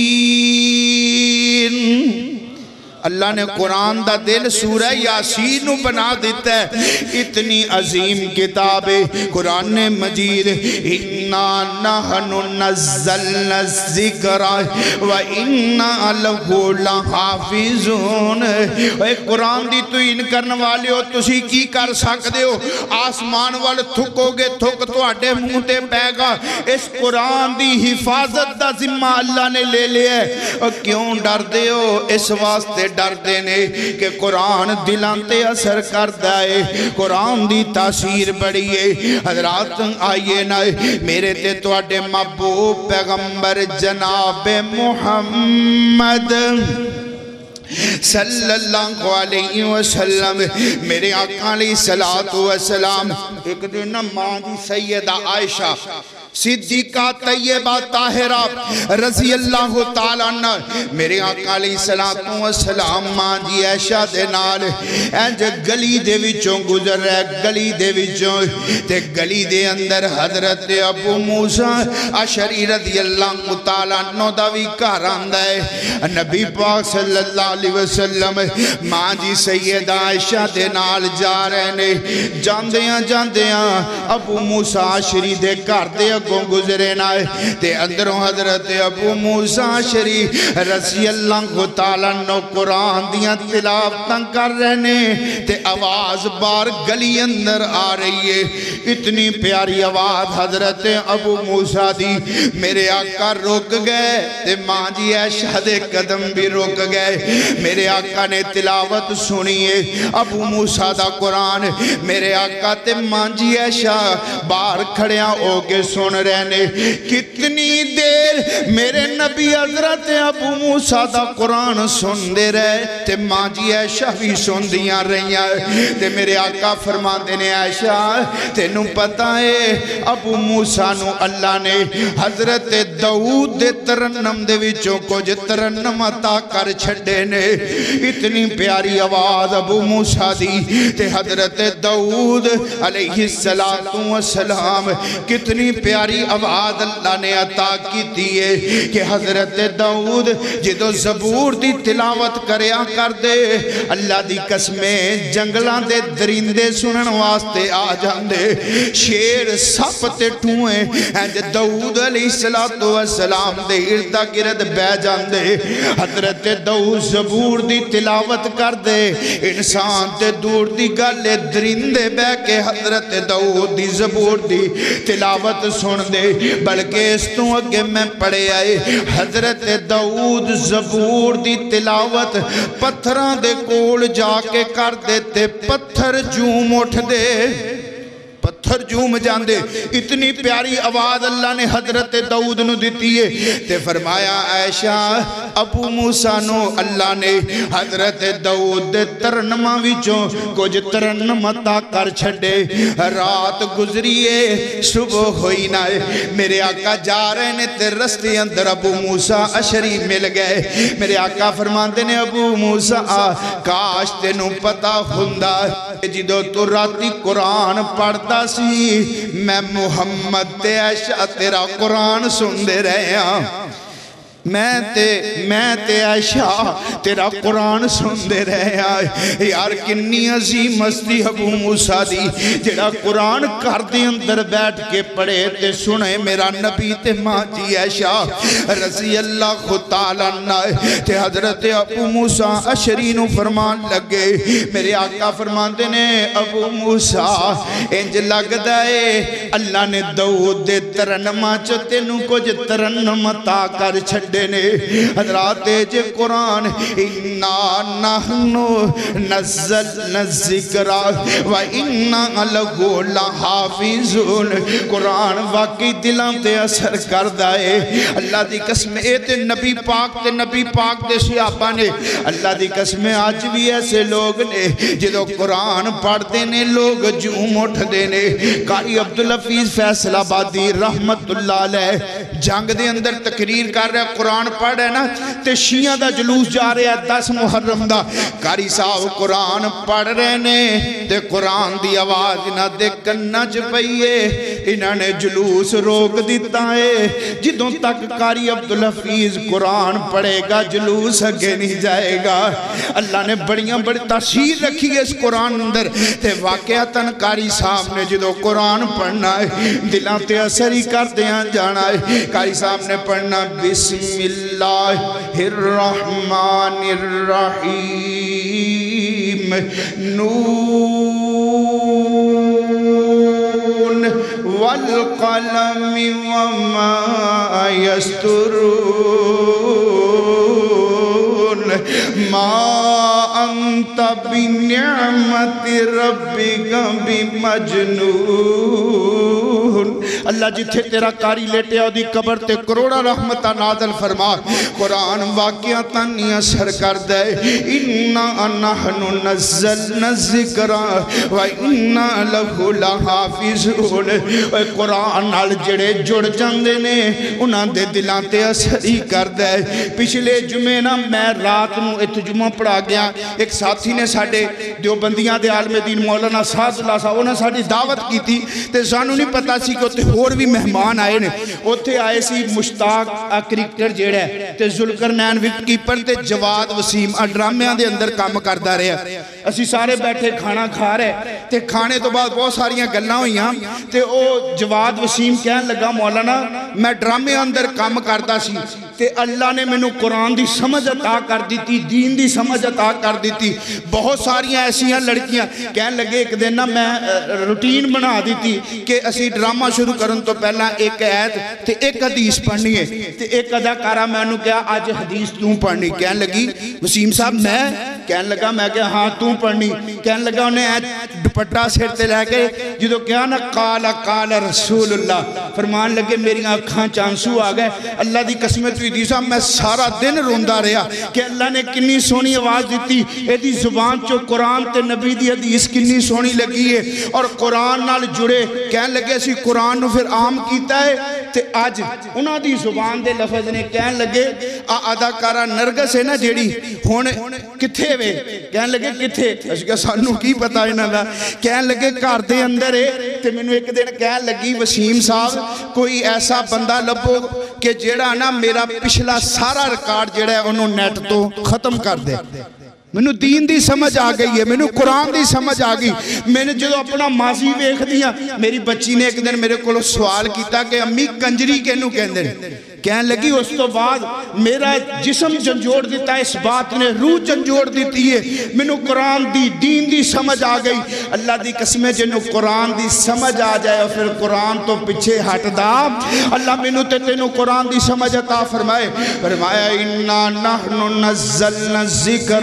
اللہ نے قرآن دا دل سورہ یاسین بنا دیتا ہے اتنی عظیم کتاب ہے قرآن مجید اِنَّا نَحْنُ نَزَّلْنَا الذِّكْرَ وَإِنَّا لَهُ لَحَافِظُونَ اے قرآن دی توہین کرنے والے ہو تسی کی کر سکتے ہو آسمان والے تھکو گے تھک تو اٹھے منہ تے پے گا اس قرآن دی حفاظت دا ذمہ اللہ نے لے لیا ہے اور کیوں ڈر دے ہو اس واسطے ڈر دینے کہ قرآن دلان تے اثر کر دائے قرآن دی تاثیر بڑی ہے حضرات آئیے نا میرے تے توڑے محبوب پیغمبر جناب محمد صلی اللہ علیہ وسلم میرے آقا علیہ السلام ایک دن ماں دی سیدہ عائشہ صدیقہ طیبہ طاہرہ رضی اللہ تعالیٰ عنہ میرے آقا علیہ السلام ماں جی عائشہ دے نال اینج گلی دے وچوں گزر رہے گلی دے وچوں تے گلی دے اندر حضرت ابو موسیٰ اشعری رضی اللہ تعالیٰ عنہ دا بھی گھر آندا ہے نبی پاک صلی اللہ علیہ وسلم ماں جی سیدہ عائشہ دے نال جا رہے نے جاندیاں جاندیاں ابو موسیٰ اشعری دے گھر دے کو گزرے نائے تے اندروں حضرت ابو موسیٰ اشعری رضی اللہ تعالیٰ عنہ قرآن دیاں تلاوتاں کر رہنے تے آواز بار گلی اندر آ رہی ہے اتنی پیاری آواز حضرت ابو موسیٰ دی میرے آقا روک گئے تے ماں جی عائشہ دے قدم بھی روک گئے میرے آقا نے تلاوت سنیے ابو موسیٰ دا قرآن میرے آقا تے ماں جی عائشہ بار کھڑیاں ہو کے سن رہنے کتنی دیر میرے نبی حضرت ابو موسیٰ دا قرآن سن دے رہے تے ماں جی عائشہ بھی سن دیاں رہیاں تے میرے آقا فرما دینے عائشہ تے نو پتہ ہے ابو موسیٰ نو اللہ نے حضرت داؤد دے ترنم دے وچوں کو جے ترنم عطا کر چھڑے نے اتنی پیاری آواز ابو موسیٰ دی تے حضرت داؤد علیہ السلام کتنی پیاری پیاری آواز اللہ نے عطا کی دیئے کہ حضرت داؤد جدو زبور دی تلاوت کریا کر دے اللہ دی قسمیں جنگلان دے درندے سنن واسطے آ جاندے شیر سپ تے ٹھوئیں اینج داؤد علیہ السلام دے اردہ گرد بے جاندے حضرت داؤد زبور دی تلاوت کر دے انسان تے دور دی گلے درندے بے کے حضرت داؤد دی زبور دی تلاوت سن دے بلکہ اس تو اگے میں پڑھے آئے حضرت داؤد زبور دی تلاوت پتھران دے کول جا کے کر دیتے پتھر جوم اٹھ دے پتھر جھوم جاندے. اتنی پیاری آواز اللہ نے حضرت داؤد نو دیتی ہے. تے فرمایا عائشہ ابو موسیٰ نو اللہ نے حضرت داؤد دے ترنمہ وچوں کچھ ترنم عطا کر چھڑے. رات گزریے صبح ہوئی نہ میرے آقا جا رہے نے تے رستے اندر ابو موسیٰ اشری مل گئے. میرے آقا فرماندے نے ابو موسیٰ کاش تینوں پتا ہوندہ جدو تو راتی قرآن پڑھتا سی میں محمد تے عائشہ تیرا قرآن سن دے رہے ہیں. میں تے میں تے عائشہ تیرا قرآن سن دے رہے ہیں. یار کنی عظیم ہستی ابو موسیٰ دی جڑا قرآن کر دے اندر بیٹھ کے پڑھے تے سنے میرا نبی تے ماں جی عائشہ رضی اللہ تعالیٰ عنہ. تے حضرت ابو موسیٰ اشری نو فرمان لگے. میرے آقا فرمان دے نے ابو موسیٰ انج لگ دائے اللہ نے داؤد دے ترنمہ چتے نو کچھ ترنم عطا کر چھڑ دینے. حضرات جے قرآن اِنَّا نَحْنُ نَزَّلْنَا الذِّكْرَ وَإِنَّا لَهُ لَحَافِظُونَ. قرآن واقعی دلوں تے اثر کر دائے. اللہ دی قسم اے تے نبی پاک تے نبی پاک دے صحابہ نے. اللہ دی قسم آج بھی ایسے لوگ نے جدو قرآن پڑھ دینے لوگ جھوم اٹھ دینے. قاری عبدالحفیظ فیصل آبادی رحمت اللہ علیہ جنگ دے اندر تقریر کر رہے قرآن پڑھ رہے نا تے شیعہ دا جلوس جا رہے ہیں دس محرم دا. قاری صاحب قرآن پڑھ رہے نے تے قرآن دی آواز نہ دے کنہ چپئیے. انہوں نے جلوس روک دیتا ہے. جدوں تک قاری عبدالحفیظ قرآن پڑھے گا جلوس اگے نہیں جائے گا. اللہ نے بڑیاں بڑی تاثیر رکھی ہے اس قرآن اندر. تے واقعاتاً قاری صاحب نے جدوں قرآن پڑھنا ہے دلاں تے اثر ہی کر دیاں جانا ہے. قاری صاحب نے پڑھنا بسم اللہ الرحمن الرحیم نون والقلم وما یسطرون ما انت بنعمت ربک بمجنون. اللہ جتھے تیرا قاری لیٹے ہو دی قبر تے کروڑا رحمتہ نازل فرما. قرآن واقعاتاً نہیں اثر کر دے. اِنَّا نَحْنُ نَزَّلْنَا الذِّكْرَ وَإِنَّا لَهُ لَحَافِظُونَ. قرآن نال جڑے جڑ جاندے نے انہاں دے دلاں تے اثر ہی کر دے. پچھلے جمعے نا میں رات نو اتجمہ پڑھا گیا. ایک ساتھی نے ساڑھے دیوبندیاں دے عالم دین مولانا ساز اللہ صاحب انہاں ساڑھی دعوت کی تھی تے سانو نہیں پتا سی کہ ہوتے اور بھی مہمان آئے نے. ہوتے آئے سی مشتاق کرکٹر جیڑا ہے تے ذوالقرنین وکٹ کیپر تے جواد وسیم ڈرامیاں دے اندر کام کردا رہے. اسی سارے بیٹھے کھانا کھا رہے تے کھانے تو بعد بہت ساریاں گلاں ہوئیاں تے او جواد وسیم کہنے لگا مولانا میں ڈرامے اندر کام کردا سی تے اللہ نے میں نو قرآن دی سمجھ عطا کر دیتی دین دی سمجھ عطا کر دیتی. بہت ساریاں ایسیاں لڑکیاں کہنے لگے ایک دن نا میں روٹین بنا دیتی کہ اسی ڈرامہ شروع کرن تو پہلا ایک آیت تے ایک حدیث پڑھنی ہے تے ایک اداکارہ میں انہوں کہا آج حدیث توں پڑھنی. کہنے لگی وسیم صاحب میں کہنے لگا میں کہا ہاں توں پڑھنی. کہنے لگا انہیں آیت دپٹا سر تے لے کے جدو کہا نا قال قال رسول اللہ فرمان لگے میری آنکھاں چانسو آ گئے. اللہ دی قسمت ہوئی دی صاحب میں سارا دن روندہ رہا کہ اللہ نے کنی سونی آواز دیتی. اے دی زبان چو قرآن تے نبی دی حدیث کنی سونی لگی ہے اور قرآن نال جڑے. کہنے لگے اسی قرآن نو پھر عام کیتا ہے تے آج انہاں دی زبان دے لفظ نے کہنے لگے اداکارہ نرگس ہے نا جیڑی ہونے کتھے وے. کہنے لگے کتھے اس کا سانو کی پتا ہے نا دا. کہنے لگے گھر دے اندر ہے تے میں نے ایک دن کہنے لگی وسیم صاحب کوئی ایسا بندہ لبو کہ جیڑا نا میرا پچھلا سارا ریکارڈ جیڑا ہے انہوں نیٹ تو ختم کر دے. میں نے دین دی سمجھ آ گئی ہے میں نے قرآن دی سمجھ آ گئی. میں نے جو اپنا ماضی ویکھ دیا میری بچی نے ایک دن میرے کو سوال کیتا کہ امی کنجری کینو کہندے. کہنے لگی اس تو بعد میرا جسم جنجوڑ دیتا ہے، اس بات نے روح جنجوڑ دیتی ہے، مینوں قرآن دی دین دی سمجھ آ گئی۔ اللہ دی قسمیں جنوں قرآن دی سمجھ آ جائے اور پھر قرآن تو پیچھے ہٹ دا، اللہ مینوں تے تینوں قرآن دی سمجھ عطا فرمائے۔ فرمایا اِنَّا نَحْنُ نَزَّلْنَا الذِّكْرَ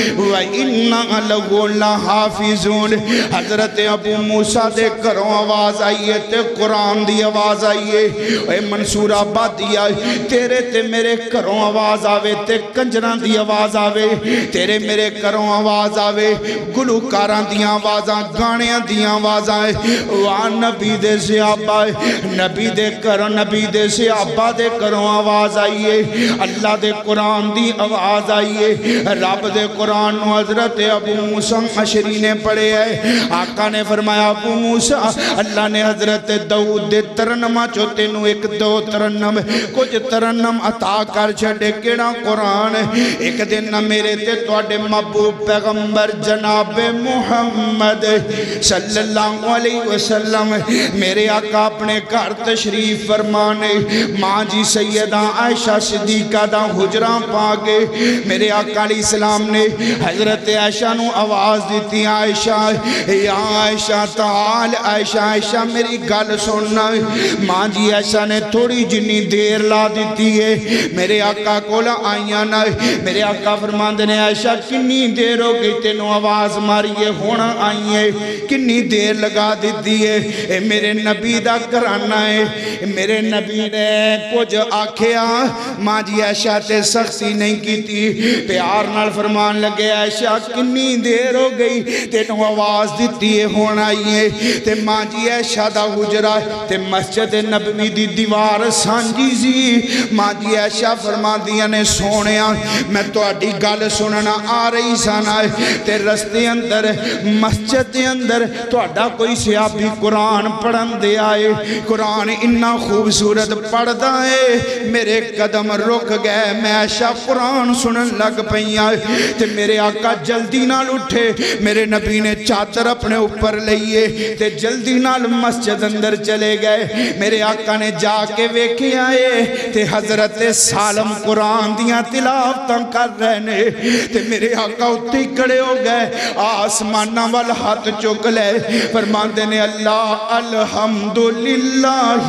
وَإِنَّا لَهُ لَحَافِظُونَ۔ حضرت ابو موسیٰ دے گھروں آواز آئیے تے قرآن دی آواز آئیے، اے منصور آبادی آئے، تیرے تے میرے گھروں آواز آوے تے کنجران دی آواز آوے، تیرے میرے گھروں آواز آوے، گلوکاران دی آوازاں، گانیاں دی آوازاں، وہاں نبی دے صحابہ، نبی دے گھروں، نبی دے صحابہ دے گھروں آواز آئیے، اللہ دے قرآن دی آواز آئیے۔ رب دے قرآن نو حضرت ابو موسیٰ عشری نے پڑھے ہے۔ آقا نے فرمایا ابو موسیٰ، اللہ نے حضرت داؤد دے ترنمہ چوتے نو ایک دو ترنم کچھ ترنم عطا کر چھڑے، کیڑا قرآن ایک دن نہ میرے تے توڑے محبوب پیغمبر جناب محمد صلی اللہ علیہ وسلم میرے آقا اپنے گھر تشریف فرمانے، ماں جی سیدہ عائشہ صدیقہ دا حجرہ پاکے، میرے آقا علیہ السلام نے حضرت عائشہ نو آواز دیتی، عائشہ یا عائشہ تعال، عائشہ عائشہ میری گل سننا۔ ماں جی عائشہ نے تھوڑی جنی دیر لا دیتی ہے، میرے آقا کولا آئیاں نہ، میرے آقا فرماندے نے عائشہ کنی دیر ہو گئی تینوں آواز ماریے ہونا آئیے، کنی دیر لگا دیتی ہے، اے میرے نبی دا کرانا ہے، میرے نبی نے کچھ آکھیا، ماں جی عائشہ تے سختی نہیں کی تھی، پیار نال فرمان لگے عائشہ کنی دیر ہو گئی تینوں آواز دیتی ہے ہونا آئیے، تے ماں جی عائشہ دا حجرہ تے مسجد نبوی دی دیوار سانجی سی، ماں جی عائشہ فرما دیا نے سونیا میں تو اڈی گل سننا آ رہی سانا ہے، تے رستے اندر مسجد اندر تو اڈا کوئی صحابی قرآن پڑھن دے آئے، قرآن انہا خوبصورت پڑھ دائے، میرے قدم رک گئے، میں عائشہ قرآن سنن لگ پہیا، تے میرے آقا جلدی نال اٹھے، میرے نبی نے چادر اپنے اوپر لئیے تے جلدی نال مسجد اندر چلے گئے، میرے آقا نے جا کے ویکھے آئے تے حضرت سالم قرآن دیاں تلاوتاں کر رہنے، تے میرے آقا اٹھے کڑے ہو گئے، آسمانہ والا ہاتھ چک لے، فرماندے نے اللہ الحمدللہ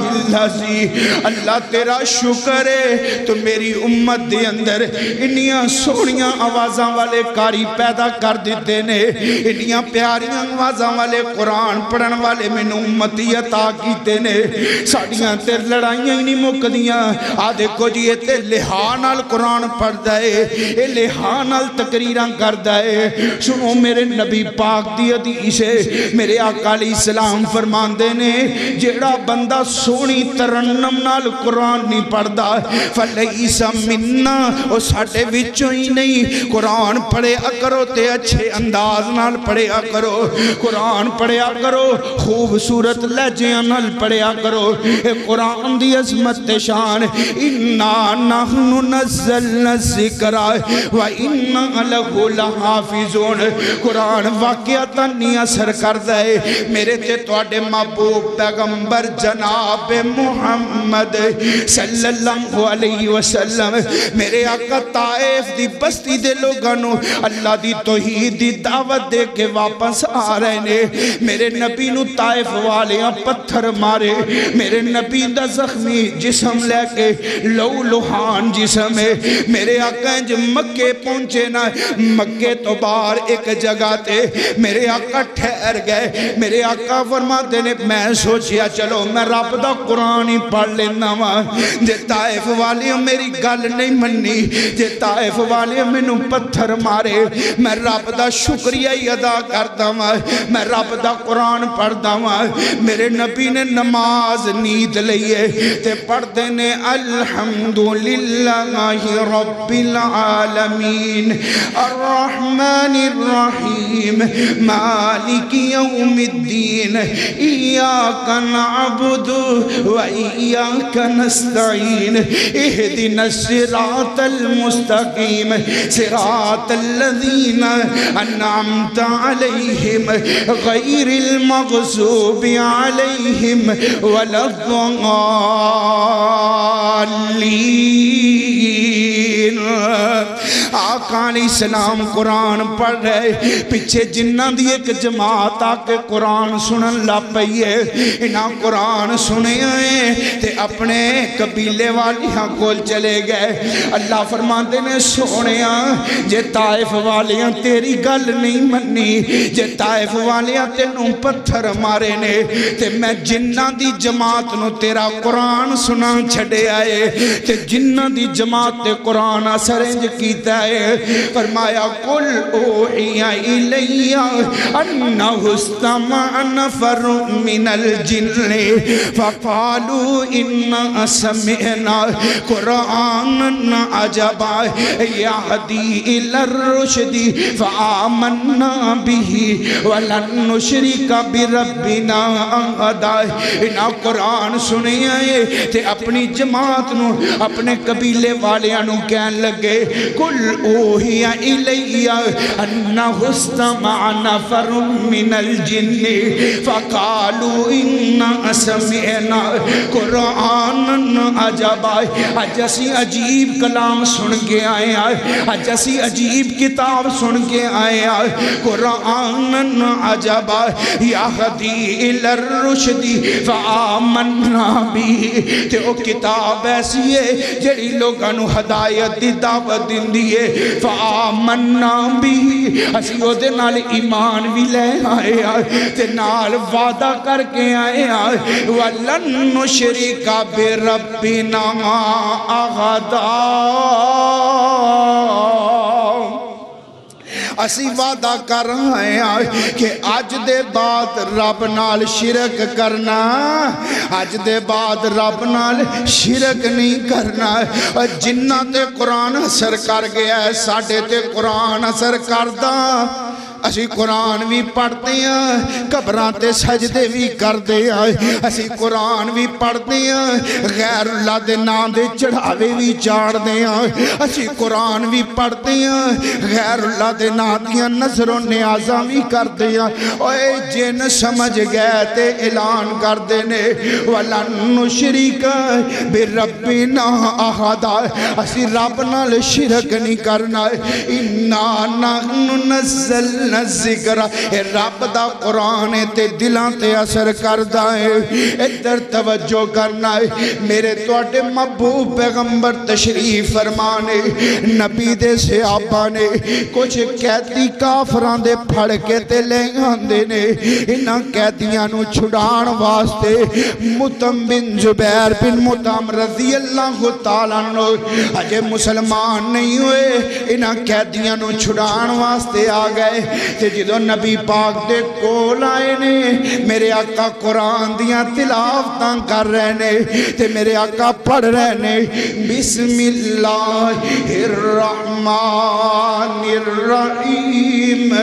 اللذی، اللہ تیرا شکر ہے تو میری امت دے اندر انیاں سونیاں آوازاں والے کاری پیدا کر دیتے نے، انیاں پیاریاں آوازاں والے قرآن پڑھن والے میں امتی عطا کیتے نے، ساڑیاں تیر لڑائیاں ہی نہیں مک دیاں، آدھے کو جی یہ تے لحانال قرآن پڑھ دائے، اے لحانال تقریران کر دائے، سنو میرے نبی پاک دی حدیث ہے، میرے آقا علیہ السلام فرمان دینے، جیڑا بندہ سونی ترنم نال قرآن نہیں پڑھ دا، فَلَئِسَ مِنَّا او ساڑھے وچوں ہی نہیں، قرآن پڑھے اکرو تے اچھے انداز نال پڑھے اکرو، قرآن پڑھے اکرو خوبصورت لہجیاں نال پڑھے اکرو، اے قرآن دی عظمت شان، اِنَّا نَحْنُ نَزَّلْنَا الذِّكْرَ وَإِنَّا لَهُ لَحَافِظُونَ۔ قرآن واقعتاً نہیں اثر کر دائے، میرے تے توڑے محبوب پیغمبر جناب محمد صلی اللہ علیہ وسلم، میرے آقا طائف دی بستی دے لوگانو اللہ دی توحید دی دعوت دے کے واپس آ رہے نے، میرے نبی نو طائف والیاں پتھر مارے، میرے نبی دا زخمی جسم لے کے لو لوہان جسم ہے، میرے آقا جو مکے پہنچے نا، مکے تو باہر ایک جگہ تے میرے آقا ٹھہر گئے، میرے آقا فرما دینے میں سوچیا چلو میں رب دا قرآن ہی پڑھ لینا ماں، جے طائف والیاں میری گل نہیں منی، جے طائف والیاں میں نو پتھر مارے، میں رب دا شکریہ ہی ادا کرتا ماں، میں رب دا قرآن پڑھتا ماں، میرے نبی نے نماز نیند لئیے تے پڑھ دینے الحمدللہ رب العالمین الرحمن الرحیم مالک یوم الدین ایاک نعبد و ایاک نستعین اہدنا الصراط المستقیم صراط الذین انعمت علیہم غیر المغضوب علیہم ولا الضالین۔ آقا علیہ السلام قرآن پڑھ رہے پچھے جنہ دی ایک جماعت آکے قرآن سنن لا پئیے انہاں قرآن سنے آئے تے اپنے قبیلے والیاں کول چلے گئے اللہ فرماندے نے سونیاں جے طائف والیاں تیری گل نہیں منی جے طائف والیاں تینوں پتھر مارے نے تے میں جنہ دی جماعت نو تیرا قرآن سنا چھڑے آئے تے جنہ دی جماعت تے قرآن اثرنج کیتا ہے فرمایا قل اوحی الیہ انہ استمع نفر من الجن فقالوا انا سمعنا قرآنا عجبا یہدی الی الرشد فآمنا به ولن نشرک بربنا احدا انہاں قرآن سنے آئے تے اپنی جماعت نو اپنے قبیلے والیاں نو کہن لگے قل اوحی الیہ انہ استمع نفر من الجن فقالوا انا سمعنا قرآنا عجبا آج اسی عجیب کلام سن کے آئے آج اسی عجیب کتاب سن کے آئے قرآنا عجبا یہدی الی الرشد فآمنا بھی تے او کتاب ایسی ہے جڑی لوگاں نو ہدایت دی دعوت دیندی ہے فآمنا بھی اسی او دے نال ایمان بھی لے آئے تے نال وعدہ کر کے آئے وَلَن نُشْرِكَ بِرَبِّنَا أَحَدًا اسی وعدہ کر رہے ہیں کہ آج دے بعد رب نال شرک کرنا آج دے بعد رب نال شرک نہیں کرنا جنہ تے قرآن اثر کر گیا ہے ساڑھے تے قرآن اثر کردہ اسی قرآن بھی پڑھتے ہیں قبران تے سجدے بھی کردے ہیں اسی قرآن بھی پڑھتے ہیں غیر اللہ دے نام دے چڑھاوے بھی چاڑ دے ہیں اسی قرآن بھی پڑھتے ہیں غیر اللہ دے نام دیا نظر و نیازہ بھی کردے ہیں اوے جن سمجھ گئے تے اعلان کردے نے وَلَن نُشْرِكَ بِرَبِّنَا أَحَدًا اسی رب نال شرک نہیں کرنا اِنَّا نَحْنُ نَزَّلْنَا ذکر رب دا قرآن تے دلان تے اثر کردہ ہے ادھر توجہ کرنا ہے میرے توڑے محبوب پیغمبر تشریف فرمانے نبی دے صحابہ نے کچھ قیدی کافران دے پھڑ کے تے لے آندے نے انہاں قیدیاں نو چھڑان واسطے مطعم بن زبیر بن مطعم رضی اللہ تعالیٰ نو اجے مسلمان نہیں ہوئے انہاں قیدیاں نو چھڑان واسطے آ گئے تے جدو نبی پاک دے کول آئے نے میرے آقا قرآن دیاں تلاوتاں کر رہے نے تے میرے آقا پڑھ رہے نے بسم اللہ الرحمن الرحیم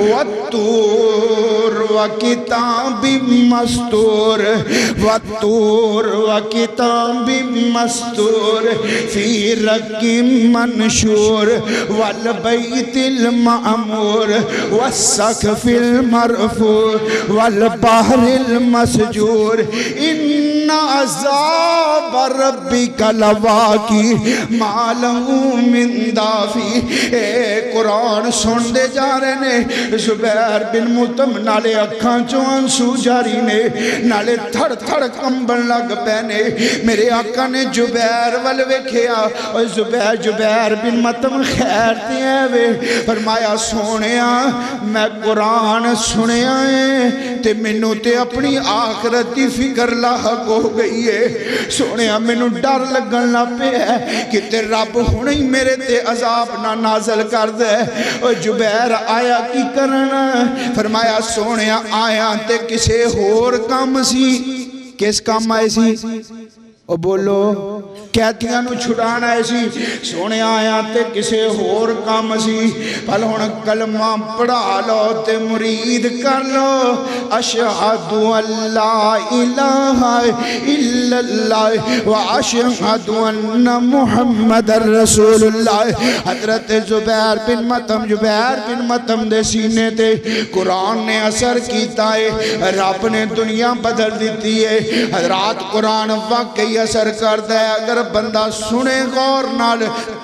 والطور وکتاب مستور والطور وکتاب مستور فی رق منشور والبیت المعمور والسقف المرفوع والبحر المسجور ان عذاب ربک لواقع ما له من دافع اے قرآن سن دے جا رہے نے زبیر بن مطعم نالے اکھاں چوں آنسو جاری نے نالے تھڑ تھڑ کمبن لگ پینے میرے آقا نے زبیر والوے کھیا اور زبیر زبیر بن مطعم خیر تے وے فرمایا سونیا میں قرآن سنے آئے تے منو تے اپنی آخرت دی فکر لاحق ہو گئی ہے سونیا منو ڈر لگن لا پہ ہے کہ تے رب ہونے ہی میرے تے عذاب نہ نازل کر دے اور زبیر آیا کی کرنا فرمایا سونیا آیا تے کسے ہور کام سی کس کام آئے سی او بولو قیدیاں نو چھڑانا ایسی سونے آیا تے کسے ہور کام سی پھل ہون کلمہ پڑھا لو تے مرید کر لو اشہد اللہ الہ الا اللہ و اشہد ان محمد رسول اللہ حضرت زبیر بن مطعم زبیر بن مطعم دے سینے تے قرآن نے اثر کیتا ہے رب نے دنیا بدل دیتی ہے حضرات قرآن واقعی اثر کر دے اگر بندہ سنے غور نال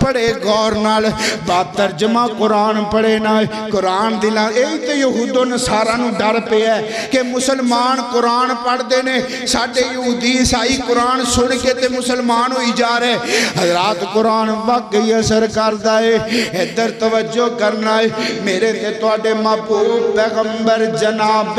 پڑھے غور نال با ترجمہ قرآن پڑھے نہ قرآن دلان ایہی تے یہود و نصارہ نو ڈر پہ ہے کہ مسلمان قرآن پڑھ دینے ساڑھے یہودی عیسائی قرآن سن کے تے مسلمان ہوئی جا رہے حضرات قرآن واقعی اثر کردہ ہے ادھر توجہ کرنا ہے میرے تے توڑے محبوب پیغمبر جناب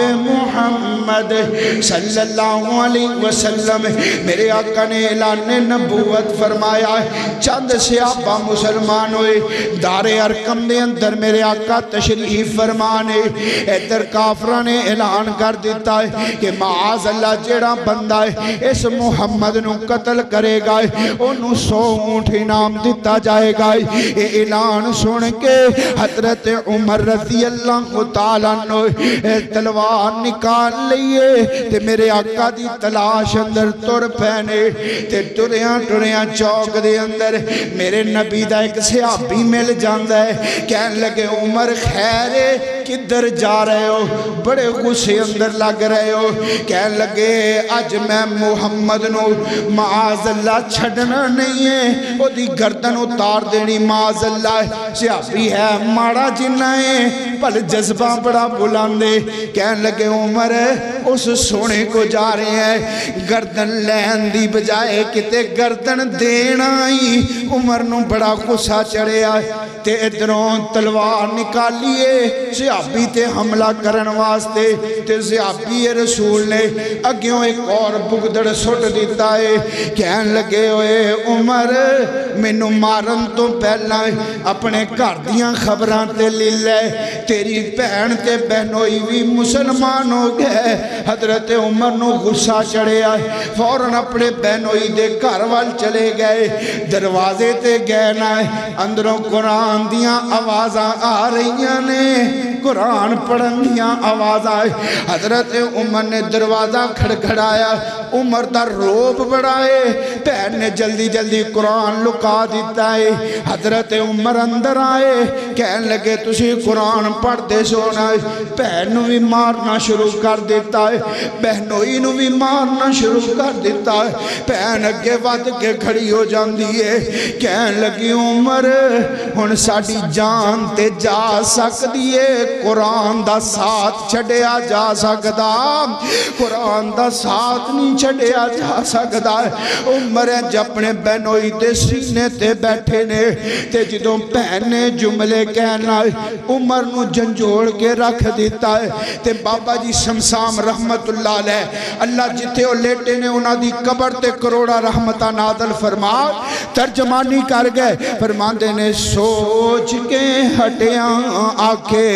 محمد صلی اللہ علیہ وسلم میرے آقا نے اعلان نبوت فرمایا ہے چند صحابہ مسلمان ہوئے دار ارقم دے اندر میرے آقا تشریف فرمانے ادھر کافرہ نے اعلان کر دیتا ہے کہ معاذ اللہ جیڑا بندہ ہے اس محمد نو قتل کرے گا انہوں سو اونٹ انعام دیتا جائے گا یہ اعلان سن کے حضرت عمر رضی اللہ تعالیٰ نے تلوار نکال لئے تے میرے آقا دی تلاش اندر تر پہنے تے ٹریاں ٹریاں چوک دے اندر میرے نبی دا ایک صحابی مل جاندہ ہے کہنے لگے عمر خیر کدھر جا رہے ہو بڑے غصے اندر لگ رہے ہو کہنے لگے آج میں محمد نو معاذ اللہ چھڑنا نہیں ہے وہ دی گردن اتار دینی معاذ اللہ صحابی ہے مارا جنہ ہے پل جذبہ بڑا بلاندے کہنے لگے عمر اس سونے کو جا رہے ہیں گردن لین دی بجائے کتے گردن دینا ہی عمر نو بڑا غصہ چڑھے آئے تے ادھروں تلوار نکالیے صحابی تے حملہ کرن واسطے تے صحابی رسول نے اگیوں ایک اور بگدڑ سٹ دیتا ہے کہن لگے ہوئے عمر مینوں مارن تو پہلا اپنے گھر دیاں خبراں تے لے لے تیری بہن تے بہنوئی بھی مسلمان ہو گئے حضرت عمر نو غصہ چڑھے آئے فوراں اپنے بہنوئی دے گھر وال چلے گئے دروازے تے گئے نہ اندروں قرآن دیاں آوازاں آ رہیاں نے قرآن پڑھن دیاں آواز آئے حضرت عمر نے دروازہ کھڑکھڑایا عمر دا روب بڑھائے بہن نے جلدی جلدی قرآن لکا دیتا ہے حضرت عمر اندر آئے کہنے لگے تسی قرآن پڑھ دے سونا ہے بہن نو بھی مارنا شروع کر دیتا ہے بہنوئی نو بھی مارنا شروع کر دیتا ہے بہن اگے ود کے کھڑی ہو جان دیئے کہنے لگی عمر ہن ساڑی جان تے جا سک دیئے قرآن دا ساتھ چھڑیا جا سکدا قرآن دا ساتھ نہیں چھڑیا جا سکدا عمر جب اپنے بہنوئی تے سینے تے بیٹھے نے تے جدوں پہنے جملے کہنا عمر نو جنجوڑ کے رکھ دیتا ہے تے بابا جی شمسام رحمت اللہ علیہ اللہ جتے ہو لیٹے نے انہاں دی قبر تے کروڑا رحمتہ نادل فرما ترجمانی کر گئے فرمان دینے سوچ کے ہٹیاں آکے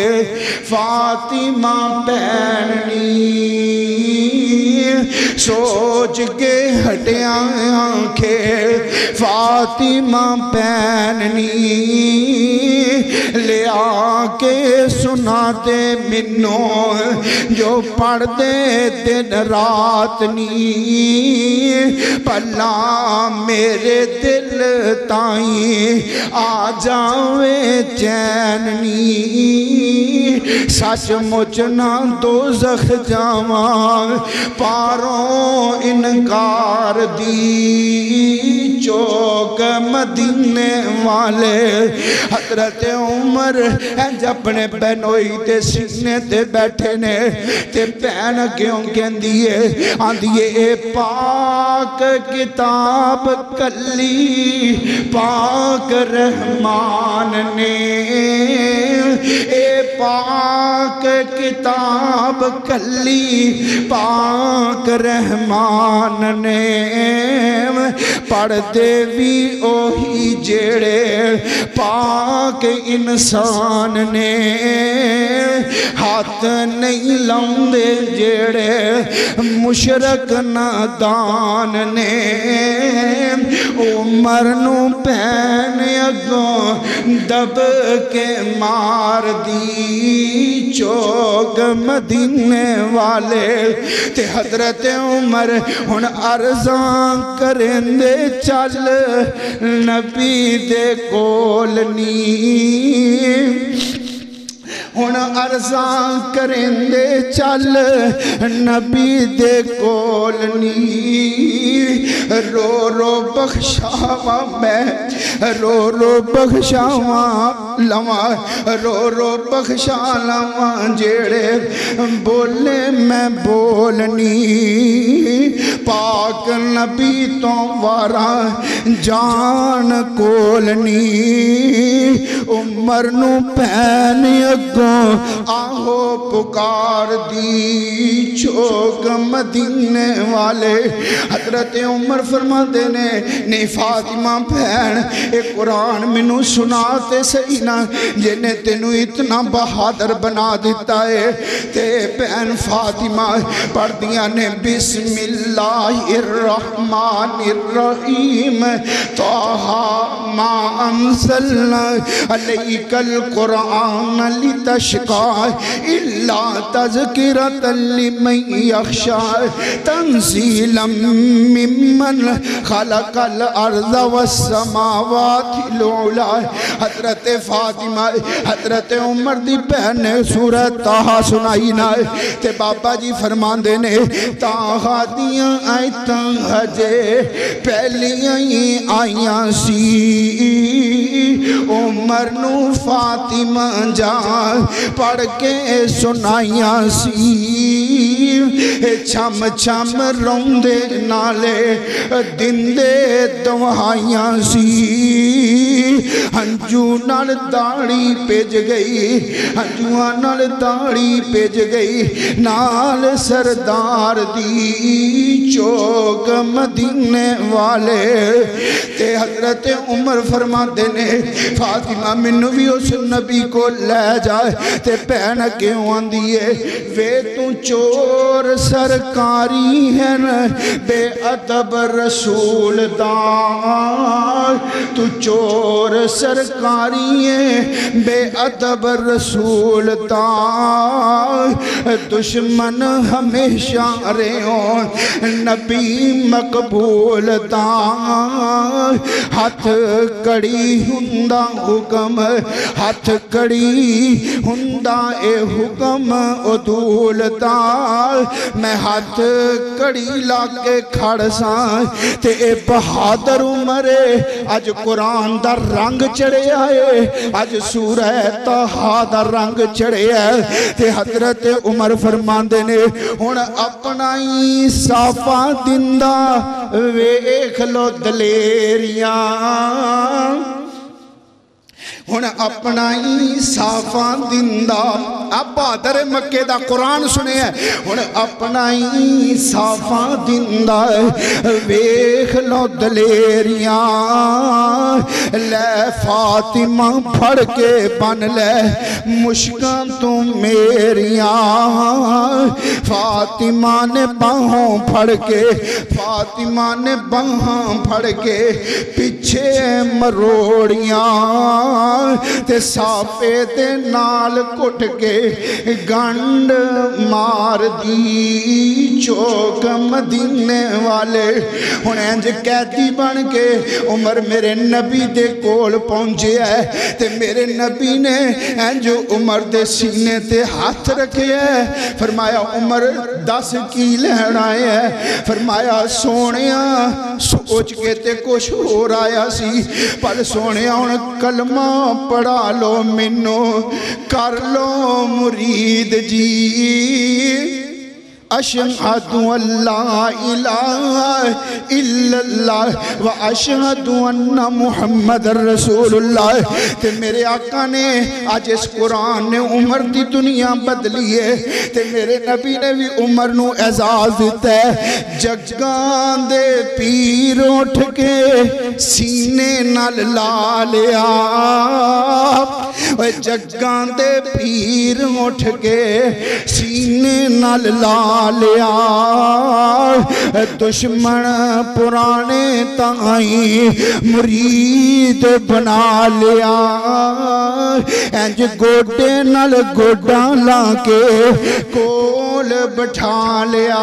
فاطمہ بہننی سوچ کے ہٹیاں آنکھے فاطمہ بہننی لے آکے سنا دے منوں جو پڑھ دے دن رات نی پلا میرے دل تائیں آ جاوے چیننی سچ مچنا دوزخ جاواں پاروں انکار دی چوک مدینے والے حضرت عمر انج اپنے بہنوئی تے سینے تے بیٹھے نے تے بہن کیوں کہن دیئے آن دیئے اے پاک کتاب کلی پاک رحمان نے اے پاک کتاب کلی پاک رحمان نے پڑھ دے بھی اوہی جیڑے پاک انسان نے ہاتھ نہیں لاؤندے جیڑے مشرک نادان نے عمر نو پہن اگوں دب کے مار دی چوک مدینے والے تے حضرت عمر ہن عرضاں کریں دے چل نبی دے کولنی ہن عرضاں کریں دے چل نبی دے کولنی رو رو بخشاوا میں رو رو بخشاواں لواں رو رو بخشا لواں جیڑے بولے میں بولنی پاک نبی تو وارا جان کولنی عمر نو پین اگوں آہو پکار دی چوک مدینے والے حضرت عمر فرما دینے نہیں فاطمہ بہن ایک قرآن منو سناتے سینا جنہیں تینو اتنا بہادر بنا دیتا ہے تے بہن فاطمہ پڑھ دیا نے بسم اللہ الرحمن الرحیم طٰہٰ ما انزلنا علیک القرآن لتشقى الا تذکرة لمن یخشى تنزیلا ممن خلق الارض والسماوات العلی حضرت فاطمہ حضرت عمر دی بہن نے سورہ طٰہٰ سنائی نا تے بابا جی فرمان دینے طٰہٰ دیاں آیتاں ہجے پہلیاں ہی آئیاں سی عمر نو فاطمہ جان پڑھ کے سنائیاں سی چھم چھم روندے نالے دن دے دعائیاں سی ہنجو نال داڑی پیج گئی ہنجوہ نال داڑی پیج گئی نال سردار دی چوک مدینے والے تے حضرت عمر فرما دینے فاطمہ منو بھی اس نبی کو لے جائے تے پہن کیوں آندیے وے تو چور سرکاری ہے بے ادب رسول دار تو چور سرکاری ہے بے ادب رسول دار دشمن ہمیشہ رہوں نبی مقبول دار ہاتھ کڑی ہندہ حکم ہاتھ کڑی ہندہ اے حکم عدول دار میں ہاتھ کڑی لاکے کھڑ سائیں تے اے بہادر عمرے آج قرآن دا رنگ چڑھے آئے آج سورہ طٰہٰ دا رنگ چڑھے آئے تے حضرت عمر فرمان دینے ہون اپنا ہی صافہ دندہ ویکھ لو دلیریاں ہون اپنا ہی صافہ دندہ اب بہادر مکہ دا قرآن سنے ہیں ہون اپنا ہی صافہ دندہ ویکھ لو دلیریاں لے فاطمہ پھڑ کے بن لے مشکاں تو میریاں فاطمہ نے باہوں پھڑ کے فاطمہ نے باہوں پھڑ کے پیچھے مروڑیاں تے صافے تے نال کٹ کے گنڈ مار دی چوک مدینے والے ہن انج قیدی بن کے عمر میرے نبی دے کول پہنچے ہے تے میرے نبی نے انج عمر دے سینے تے ہاتھ رکھے ہے فرمایا عمر دس کی لینا ہے فرمایا سونیاں سوچ کے تے کچھ ہو رہا سی پر سونیاں ہن کلمہ پڑھا لو منو کر لو مرید جی اشہد ان لا الہ الا اللہ و اشہد ان محمد رسول اللہ تے میرے آقا نے آج اس قرآن نے عمر دی دنیا بدلی ہے تے میرے نبی نے بھی عمر نو اعزاز دیتا ہے جگان دے پیر اٹھ کے سینے نال لا لیا جگان دے پیر اٹھ کے سینے نال لا لیا دشمن پرانے تائیں مرید بنا لیا انج گوڑے نال گوڑا لا کے کو کول بٹھا لیا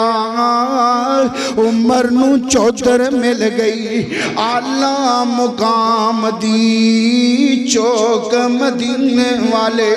عمر نو چودر مل گئی آلہ مقام دی چوک مدینے والے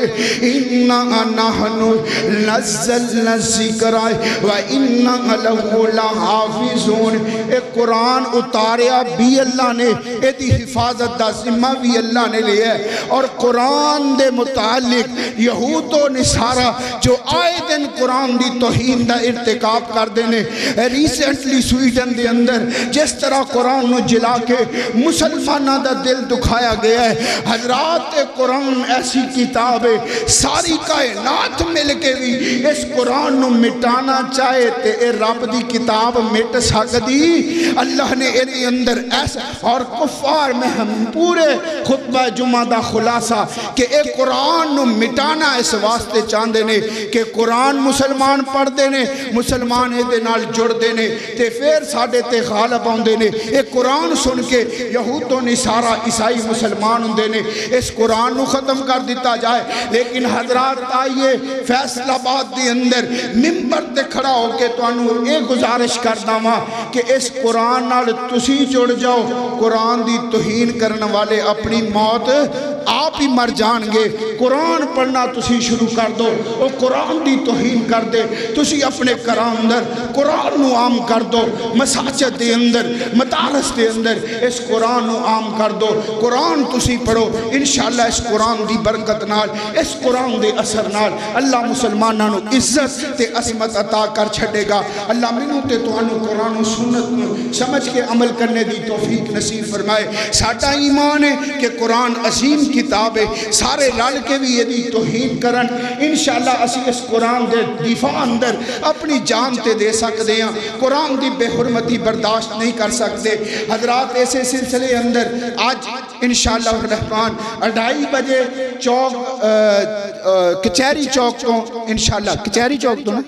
اِنَّا نَحْنُ نَزَّلْنَا الذِّکْرَ وَإِنَّا لَهُ لَحَافِظُونَ۔ ایک قرآن اتاریا بھی اللہ نے، ایدی حفاظت دا ذمہ بھی اللہ نے لیا ہے، اور قرآن دے متعلق یہود و نصارہ جو آئے دن قرآن دی توہین دا ارتکاب کر دینے، ریسنٹلی سویڈن دے اندر جس طرح قرآن نو جلا کے مسلمانہ دا دل دکھایا گیا ہے۔ حضرات قرآن ایسی کتاب ہے، ساری کائنات مل کے بھی اس قرآن نو مٹانا چاہے تے اے رب دی کتاب مٹ سکدی؟ اللہ نے ایدی اندر ایسا، اور کفار میں ہم پورے خطبہ جمعہ دا خلاصہ کہ اے قرآن نو مٹانا اس واسطے چاندے نے کہ قرآن مسلمان پڑھ دینے، مسلمان ایدے نال جڑ دینے تے پھر ساڑھے تے غالب ہوں دینے۔ اے قرآن سن کے یہود و نصارہ عیسائی مسلمان ہوں دینے، اس قرآن نو ختم کر دیتا جائے۔ لیکن حضرات آئیے فیصل آباد دی اندر ممبر تے کھڑا ہو کے تو انہوں ایک گزارش کرنا ماں کہ اس قرآن نال تسی جڑ جاؤ، قرآن دی توہین کرنے والے اپنی موت آپ ہی مر جان گے۔ قرآن پڑھنا تسی شروع کر دو، وہ قرآن دی توہین کر دے، تسی اپنے قرآن اندر قرآن نو عام کر دو، مساجد دے اندر مدارس دے اندر اس قرآن نو عام کر دو، قرآن تسی پڑھو، انشاءاللہ اس قرآن دی برکت نال، اس قرآن دے اثر نال اللہ مسلمانہ نو عزت تے عظمت عطا کر چھڑے گا۔ اللہ منوں تے تو انو قرآن و سنت نو سمجھ کے عمل کرنے دی توفیق نصیب فرمائے۔ ساڑھا ایمان ہے کہ قرآن عظیم کتاب ہے، سارے رل کے بھی یہ دی توہین کرن، انشاءاللہ اسی اس قرآن دے دفاع اندر اپنی جان تے دے سکتے ہیں، قرآن دی بے حرمتی برداشت نہیں کر سکتے۔ حضرات ایسے سلسلے اندر آج انشاءاللہ الرحمن اڑھائی بجے چوک کچہری چوک تو انشاءاللہ کچہری چوک تو نا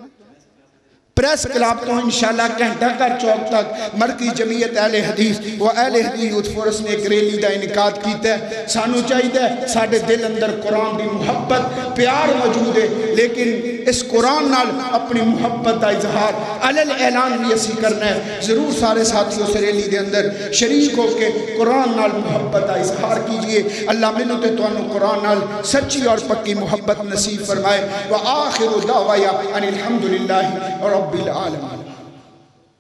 پریس کلاب تو انشاءاللہ گھنٹہ کر چوک تک مرکزی جمعیت اہل حدیث و اہل حدیث یوتھ فورس نے ایک ریلی دا انعقاد کیتا ہے۔ سانو چاہیے ساڑھے دل اندر قرآن دی محبت پیار موجود ہے، لیکن اس قرآن نال اپنی محبت دا اظہار علل اعلان بھی اسی کرنا ہے۔ ضرور سارے ساتھیوں سے ریلی دے اندر شریک ہو کے قرآن نال محبت دا اظہار کیجئے۔ اللہ ملو تے تو انو قرآن نال سچی اور پکی محبت نصیب فرمائے۔ وآخر دعویا ان الحمدللہ رب العالمین۔